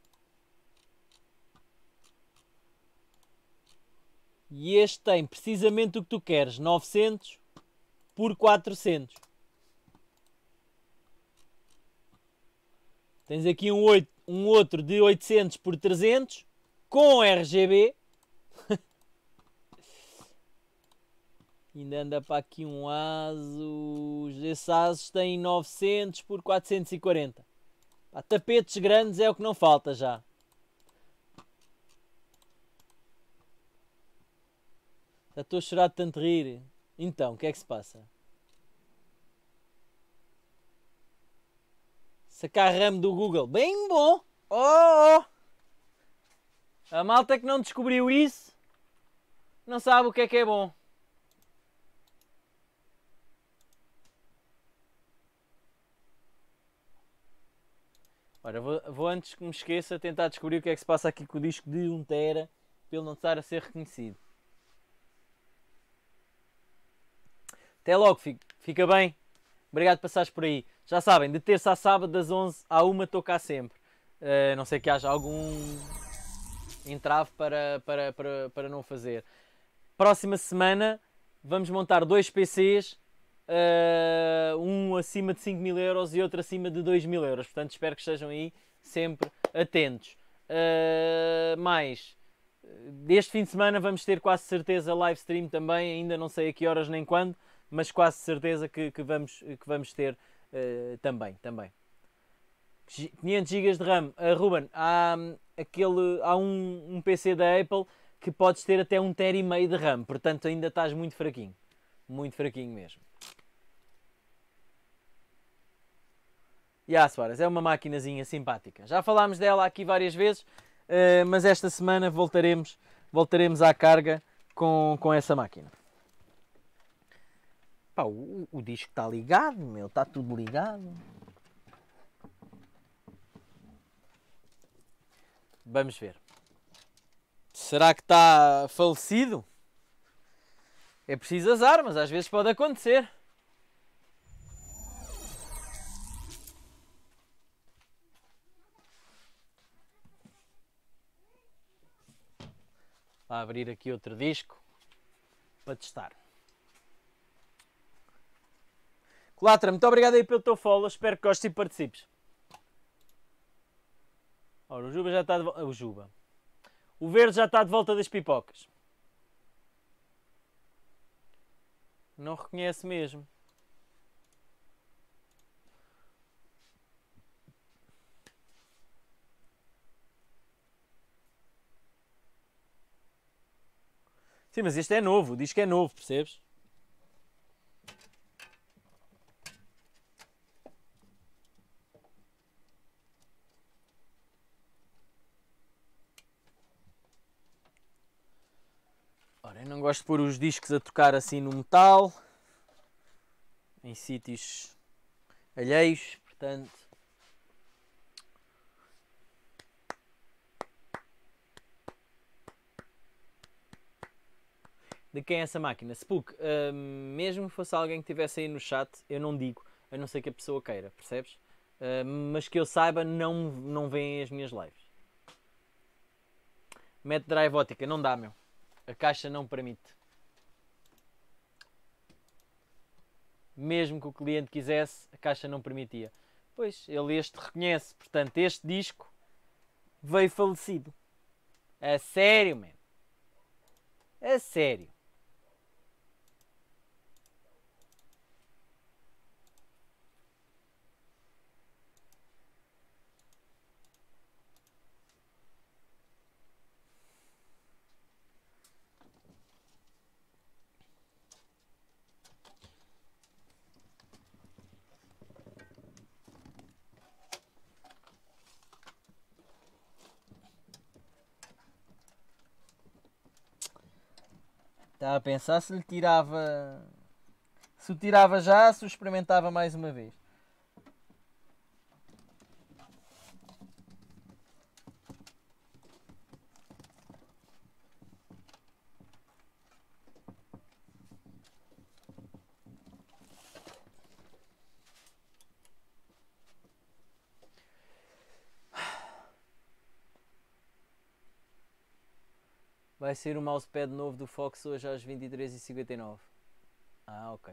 E este tem precisamente o que tu queres, novecentos por quatrocentos. Tens aqui um, oito, um outro de oitocentos por trezentos com R G B. Ainda anda para aqui um Asus. Esse Asus tem novecentos por quatrocentos e quarenta. Pá, tapetes grandes é o que não falta já. Já estou a chorar de tanto rir. Então, o que é que se passa? Sacar RAM do Google. Bem bom! Oh, oh! A malta que não descobriu isso não sabe o que é que é bom. Ora, vou, vou antes que me esqueça tentar descobrir o que é que se passa aqui com o disco de um tera para ele não estar a ser reconhecido. Até logo, fica bem. Obrigado por passares por aí. Já sabem, de terça a sábado, das onze à uma, estou cá sempre. Uh, não sei que haja algum entrave para, para, para, para não fazer. Próxima semana vamos montar dois P Cs, uh, um acima de cinco mil euros e outro acima de dois mil euros. Portanto, espero que estejam aí sempre atentos. Uh, mais, deste fim de semana vamos ter quase certeza live stream também, ainda não sei a que horas nem quando, mas quase certeza que, que, vamos, que vamos ter uh, também, também. quinhentos gigas de RAM. Uh, Ruben, há, aquele, há um, um P C da Apple que podes ter até um tera e meio de RAM, portanto ainda estás muito fraquinho. Muito fraquinho mesmo. E a Soares é uma maquinazinha simpática. Já falámos dela aqui várias vezes, uh, mas esta semana voltaremos, voltaremos à carga com, com essa máquina. Pá, o, o disco está ligado, meu, está tudo ligado. Vamos ver. Será que está falecido? É preciso azar, mas às vezes pode acontecer. Vou abrir aqui outro disco para testar. Colatra, muito obrigado aí pelo teu follow. Espero que gostes e participes. Ora, o Juba já está de volta. O Juba. O verde já está de volta das pipocas. Não reconhece mesmo. Sim, mas este é novo. Diz que é novo, percebes? Ora, eu não gosto de pôr os discos a tocar assim no metal. Em sítios alheios, portanto... De quem é essa máquina? Spook, uh, mesmo que fosse alguém que estivesse aí no chat, eu não digo, a não ser que a pessoa queira, percebes? Uh, mas que eu saiba, não, não veem as minhas lives. Mete drive ótica, não dá, meu. A caixa não permite. Mesmo que o cliente quisesse, a caixa não permitia. Pois, ele este reconhece, portanto, este disco veio falecido. A sério, man. A sério. Estava a pensar se lhe tirava... Se o tirava já, se o experimentava mais uma vez. Vai ser o mousepad novo do Fox hoje às vinte e três e cinquenta e nove. Ah, ok.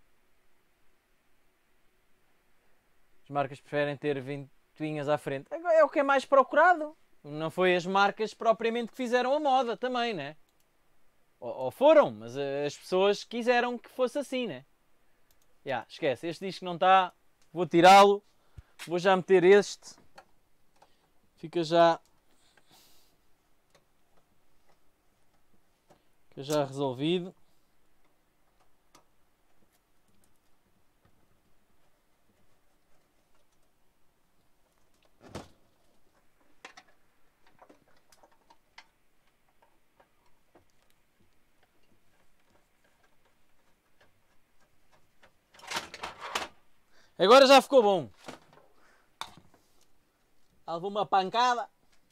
As marcas preferem ter ventoinhas à frente. é o que é mais procurado. Não foi as marcas propriamente que fizeram a moda também, né? Ou, ou foram, mas as pessoas quiseram que fosse assim, né? Já, yeah, esquece, este disco não está, vou tirá-lo, vou já meter este, fica já, fica já resolvido. Agora já ficou bom. Levou uma pancada.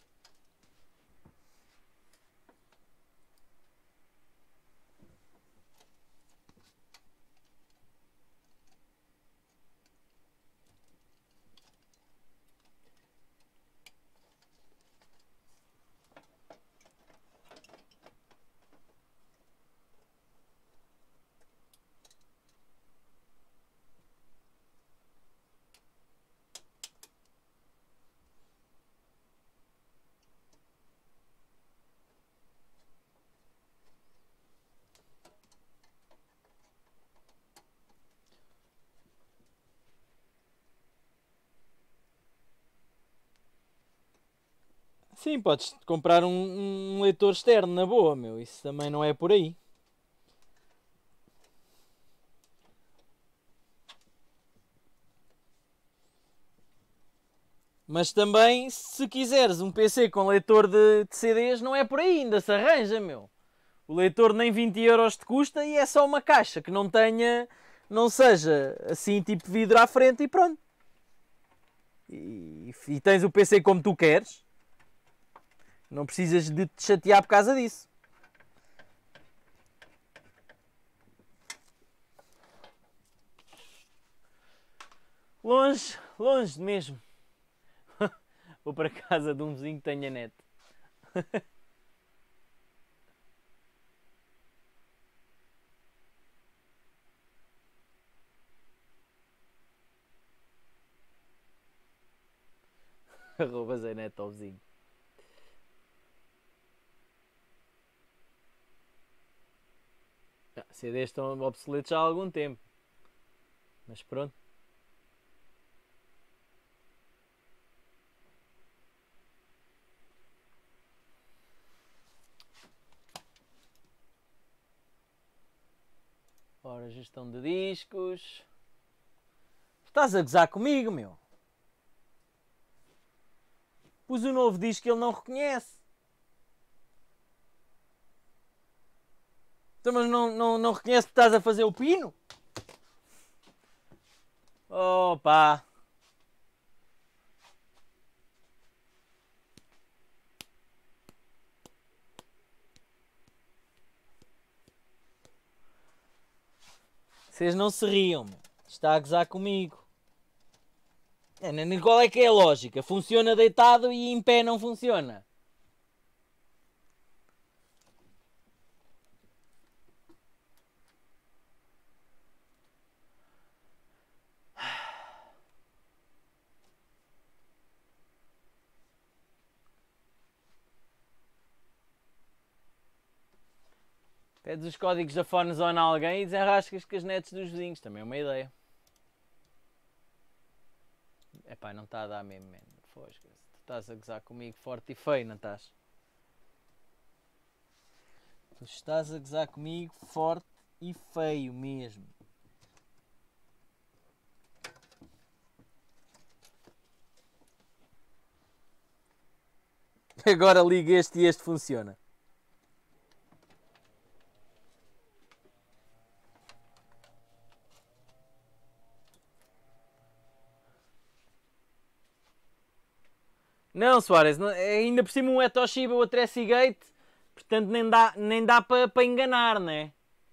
Sim, podes comprar um, um leitor externo na boa, meu. Isso também não é por aí. Mas também, se quiseres um P C com leitor de, de C Ds, não é por aí, ainda se arranja, meu. O leitor nem vinte euros te custa e é só uma caixa que não tenha, não seja assim tipo vidro à frente e pronto. E, e tens o P C como tu queres. Não precisas de te chatear por causa disso. Longe, longe mesmo. Vou para casa de um vizinho que tenha net. Arroba Zé Neto ao vizinho. C Ds estão obsoletos já há algum tempo. Mas pronto. Ora, gestão de discos. Estás a gozar comigo, meu? Pus um novo disco que ele não reconhece. Então, mas não, não, não reconhece que estás a fazer o pino? Opa! Vocês não se riam, meu. Está a gozar comigo. É, qual é que é a lógica? Funciona deitado e em pé não funciona. Pedes os códigos da PhoneZone a alguém e desenrascas com as nets dos vizinhos. Também é uma ideia. Epá, não está a dar mesmo, man. Fosca. Tu estás a gozar comigo forte e feio, não estás? Tu estás a gozar comigo forte e feio mesmo. Agora liga este e este funciona. Não, Soares, não, ainda por cima um é Toshiba, o outro é Seagate, portanto nem dá, nem dá para pa enganar, né?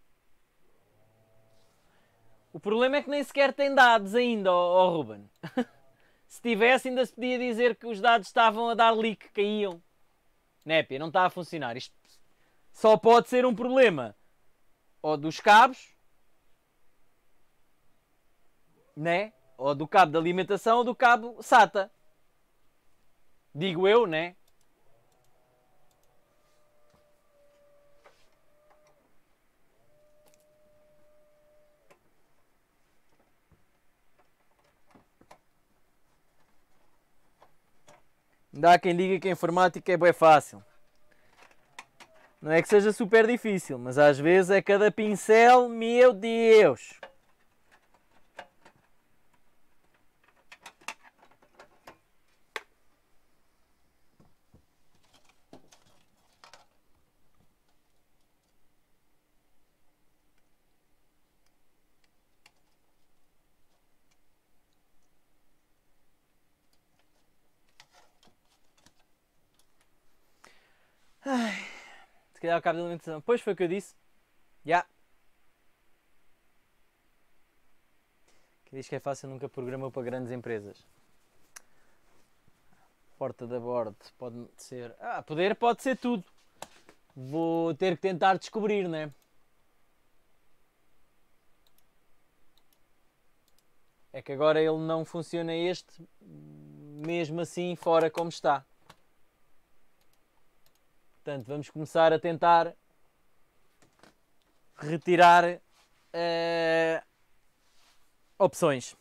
O problema é que nem sequer tem dados ainda, ó, ó Ruben. Se tivesse, ainda se podia dizer que os dados estavam a dar leak, caíam. Népia, não está a funcionar. Isto só pode ser um problema ou dos cabos, né? Ou do cabo de alimentação ou do cabo SATA. Digo eu, né? Ainda há quem diga que a informática é bem fácil. Não é que seja super difícil, mas às vezes é cada pincel, meu Deus! Ai, se calhar o cabo de alimentação. Pois foi o que eu disse. Já. Yeah. Quem diz que é fácil nunca programou para grandes empresas. Porta da bordo pode ser. Ah, poder pode ser tudo. Vou ter que tentar descobrir, né? É que agora ele não funciona este, mesmo assim fora como está. Portanto, vamos começar a tentar retirar uh, opções.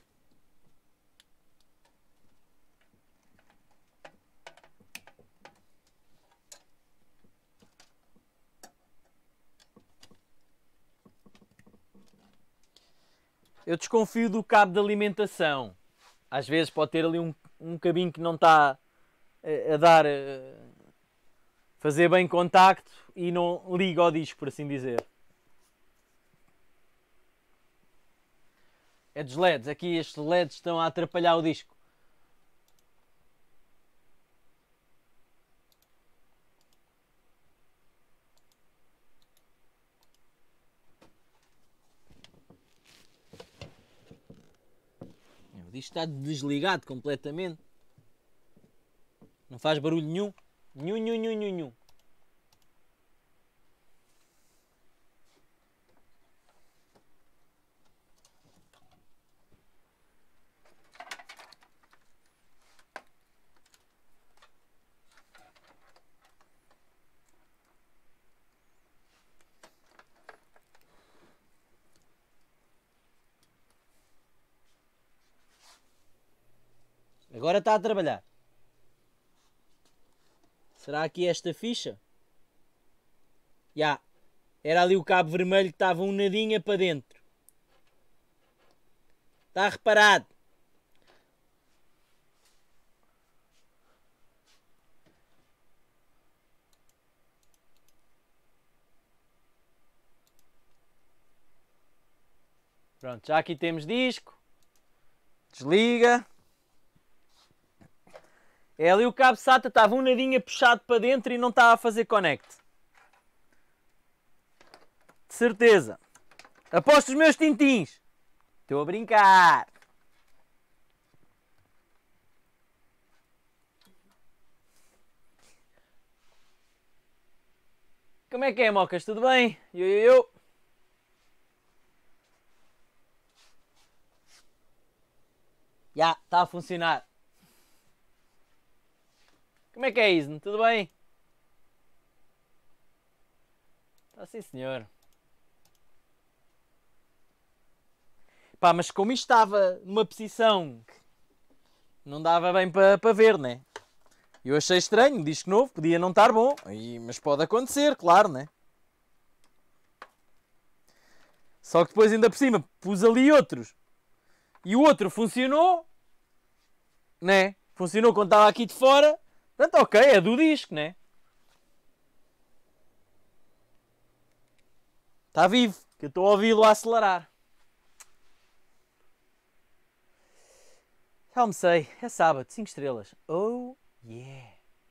Eu desconfio do cabo de alimentação. Às vezes pode ter ali um, um cabinho que não está a, a dar, a fazer bem contacto e não liga ao disco, por assim dizer. É dos L E Ds. Aqui estes L E Ds estão a atrapalhar o disco. O disco está desligado completamente. Não faz barulho nenhum. Nenhum, nenhum, nenhum, nenhum. Agora está a trabalhar. Será aqui esta ficha? Já. Yeah. Era ali o cabo vermelho que estava um nadinha para dentro. Está reparado. Pronto, já aqui temos disco. Desliga. É ali o cabo SATA, estava um nadinha puxado para dentro e não estava a fazer connect. De certeza. Aposto os meus tintins. Estou a brincar. Como é que é, Mocas? Tudo bem? Eu, eu, eu. Já, está a funcionar. Como é que é, Isne? Tudo bem? Está sim, senhor. Pá, mas como isto estava numa posição que não dava bem para pa ver, né? Eu achei estranho, disco novo, podia não estar bom, e, mas pode acontecer, claro, né? Só que depois ainda por cima pus ali outros e o outro funcionou, né? Funcionou quando estava aqui de fora, portanto, ok, é do disco, né? Está vivo, que eu estou a ouvi-lo a acelerar. Já almocei, é sábado, cinco estrelas. Oh yeah!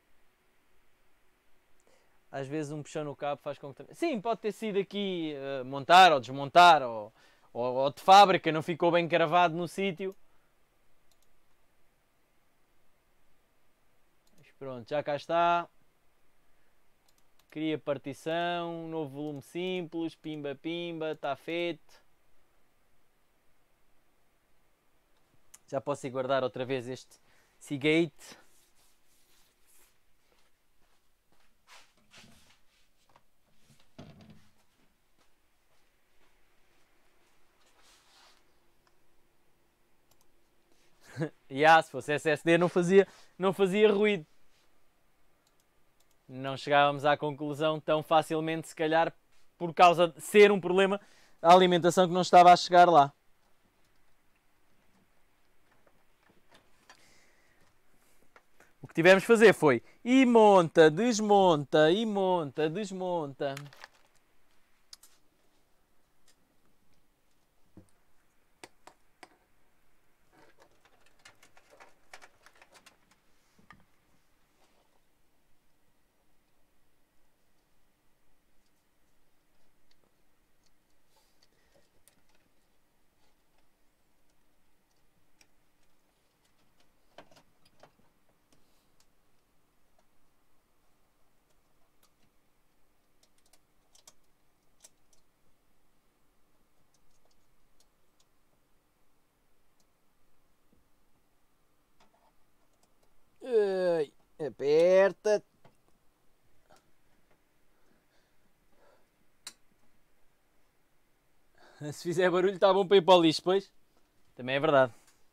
Às vezes um puxão no cabo faz com que... Sim, pode ter sido aqui uh, montar ou desmontar, ou, ou, ou de fábrica, não ficou bem cravado no sítio. Mas pronto, já cá está. Cria partição, novo volume simples, pimba pimba, está feito. Já posso ir guardar outra vez este Seagate. E yeah, se fosse S S D não fazia, não fazia ruído. Não chegávamos à conclusão tão facilmente, se calhar, por causa de ser um problema a alimentação que não estava a chegar lá. O que tivemos de fazer foi e monta, desmonta, e monta, desmonta. Ai, aperta. Se fizer barulho está bom para ir para o lixo, pois. Também é verdade.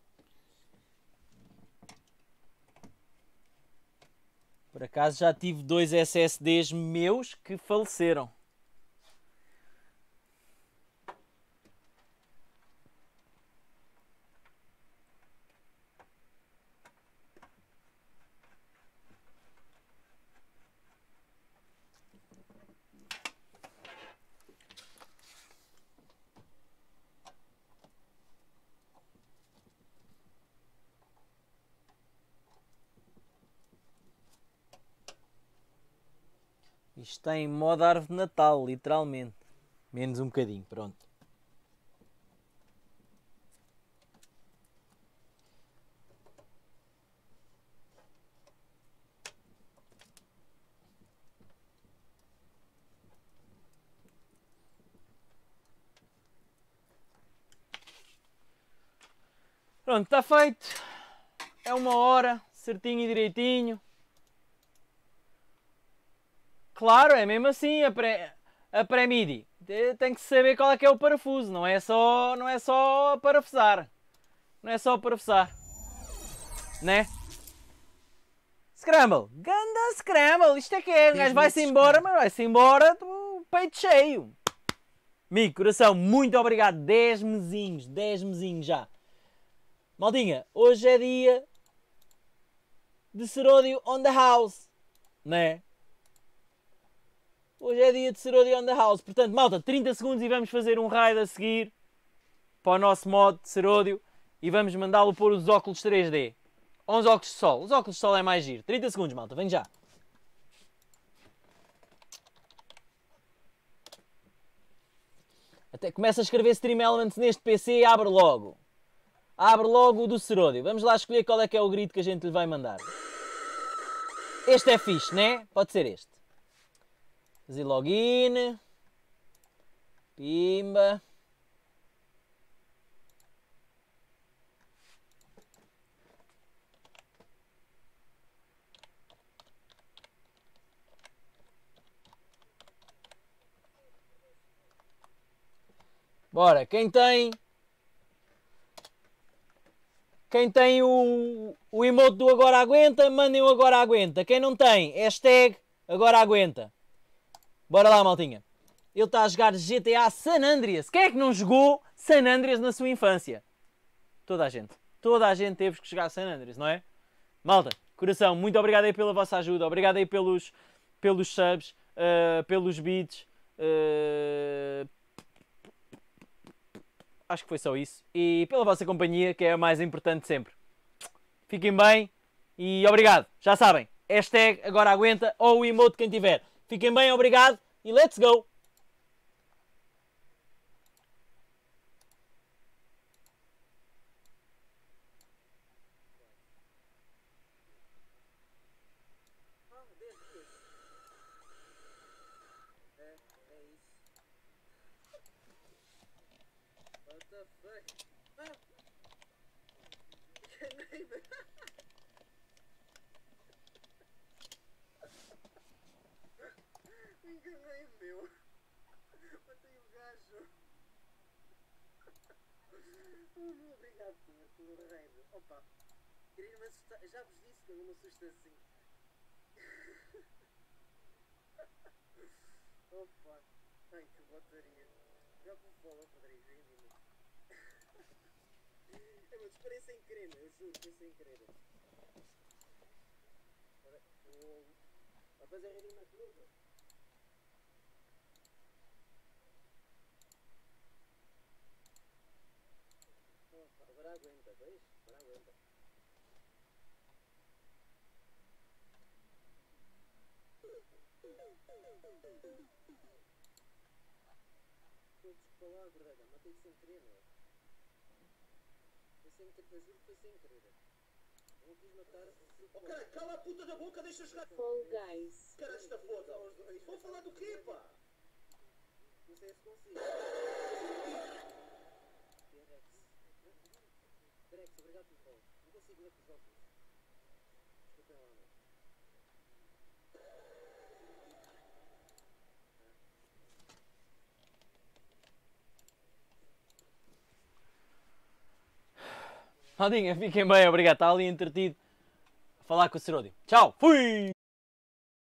Por acaso já tive dois S S Ds meus que faleceram. Isto está em modo árvore de Natal, literalmente. Menos um bocadinho, pronto. Pronto, está feito. É uma hora, certinho e direitinho. Claro, é mesmo assim, a pré, a pré-midi. Tem que saber qual é que é o parafuso, não é só, não é só parafusar. Não é só parafusar. Né? Scramble. Ganda Scramble. Isto é que é. O gajo vai-se embora, mas vai-se embora do peito cheio. Mico, coração, muito obrigado. dez mesinhos. dez mesinhos já. Maldinha, hoje é dia de Seródio on the house. Né? Hoje é dia de Seródio on the house. Portanto, malta, trinta segundos e vamos fazer um raid a seguir para o nosso mod de Seródio e vamos mandá-lo pôr os óculos três D. onze óculos de sol. Os óculos de sol é mais giro. trinta segundos, malta. Vem já. Até começa a escrever Stream Elements neste P C e abre logo. Abre logo o do Seródio. Vamos lá escolher qual é que é o grito que a gente lhe vai mandar. Este é fixe, né? Pode ser este. Fazer login. Pimba. Bora, quem tem... Quem tem o, o emote do Agora Aguenta, mandem o Agora Aguenta. Quem não tem, hashtag Agora Aguenta. Bora lá, maltinha. Ele está a jogar G T A San Andreas. Quem é que não jogou San Andreas na sua infância? Toda a gente. Toda a gente teve que jogar San Andreas, não é? Malta, coração, muito obrigado aí pela vossa ajuda. Obrigado aí pelos, pelos subs, uh, pelos beats. Uh... Acho que foi só isso. E pela vossa companhia, que é a mais importante sempre. Fiquem bem e obrigado. Já sabem, hashtag Agora Aguenta ou o emote quem tiver. Fiquem bem, obrigado e let's go! Enganei, meu. Matei o gajo. Obrigado pelo, pelo reino. Opa, queria me assustar. Já vos disse que eu não me assusto assim. Opa, ai que botaria. Já me falou, Rodrigo, ainda. É, mas disparei sem querer, meu, eu juro, foi sem querer. Ora, o... Vai fazer rir na curva. Opa, agora aguenta, veis? Agora aguenta. Pô, desculpa lá, verdade, matei-te sem querer, meu. Foi sem querer, eu juro que foi sem querer. Eu não quis matar. Oh cara, cala a puta da boca, deixa eu jogar. Fall Guys. Cara, esta foda. Vou falar do quê, pá? Não sei se consigo. T-Rex. T-Rex, obrigado pelo follow. Não consigo ler com os óculos. Desculpem lá, meu. Rodinha, fiquem bem, obrigado. Está ali entretido a falar com o Seródio. Tchau, fui!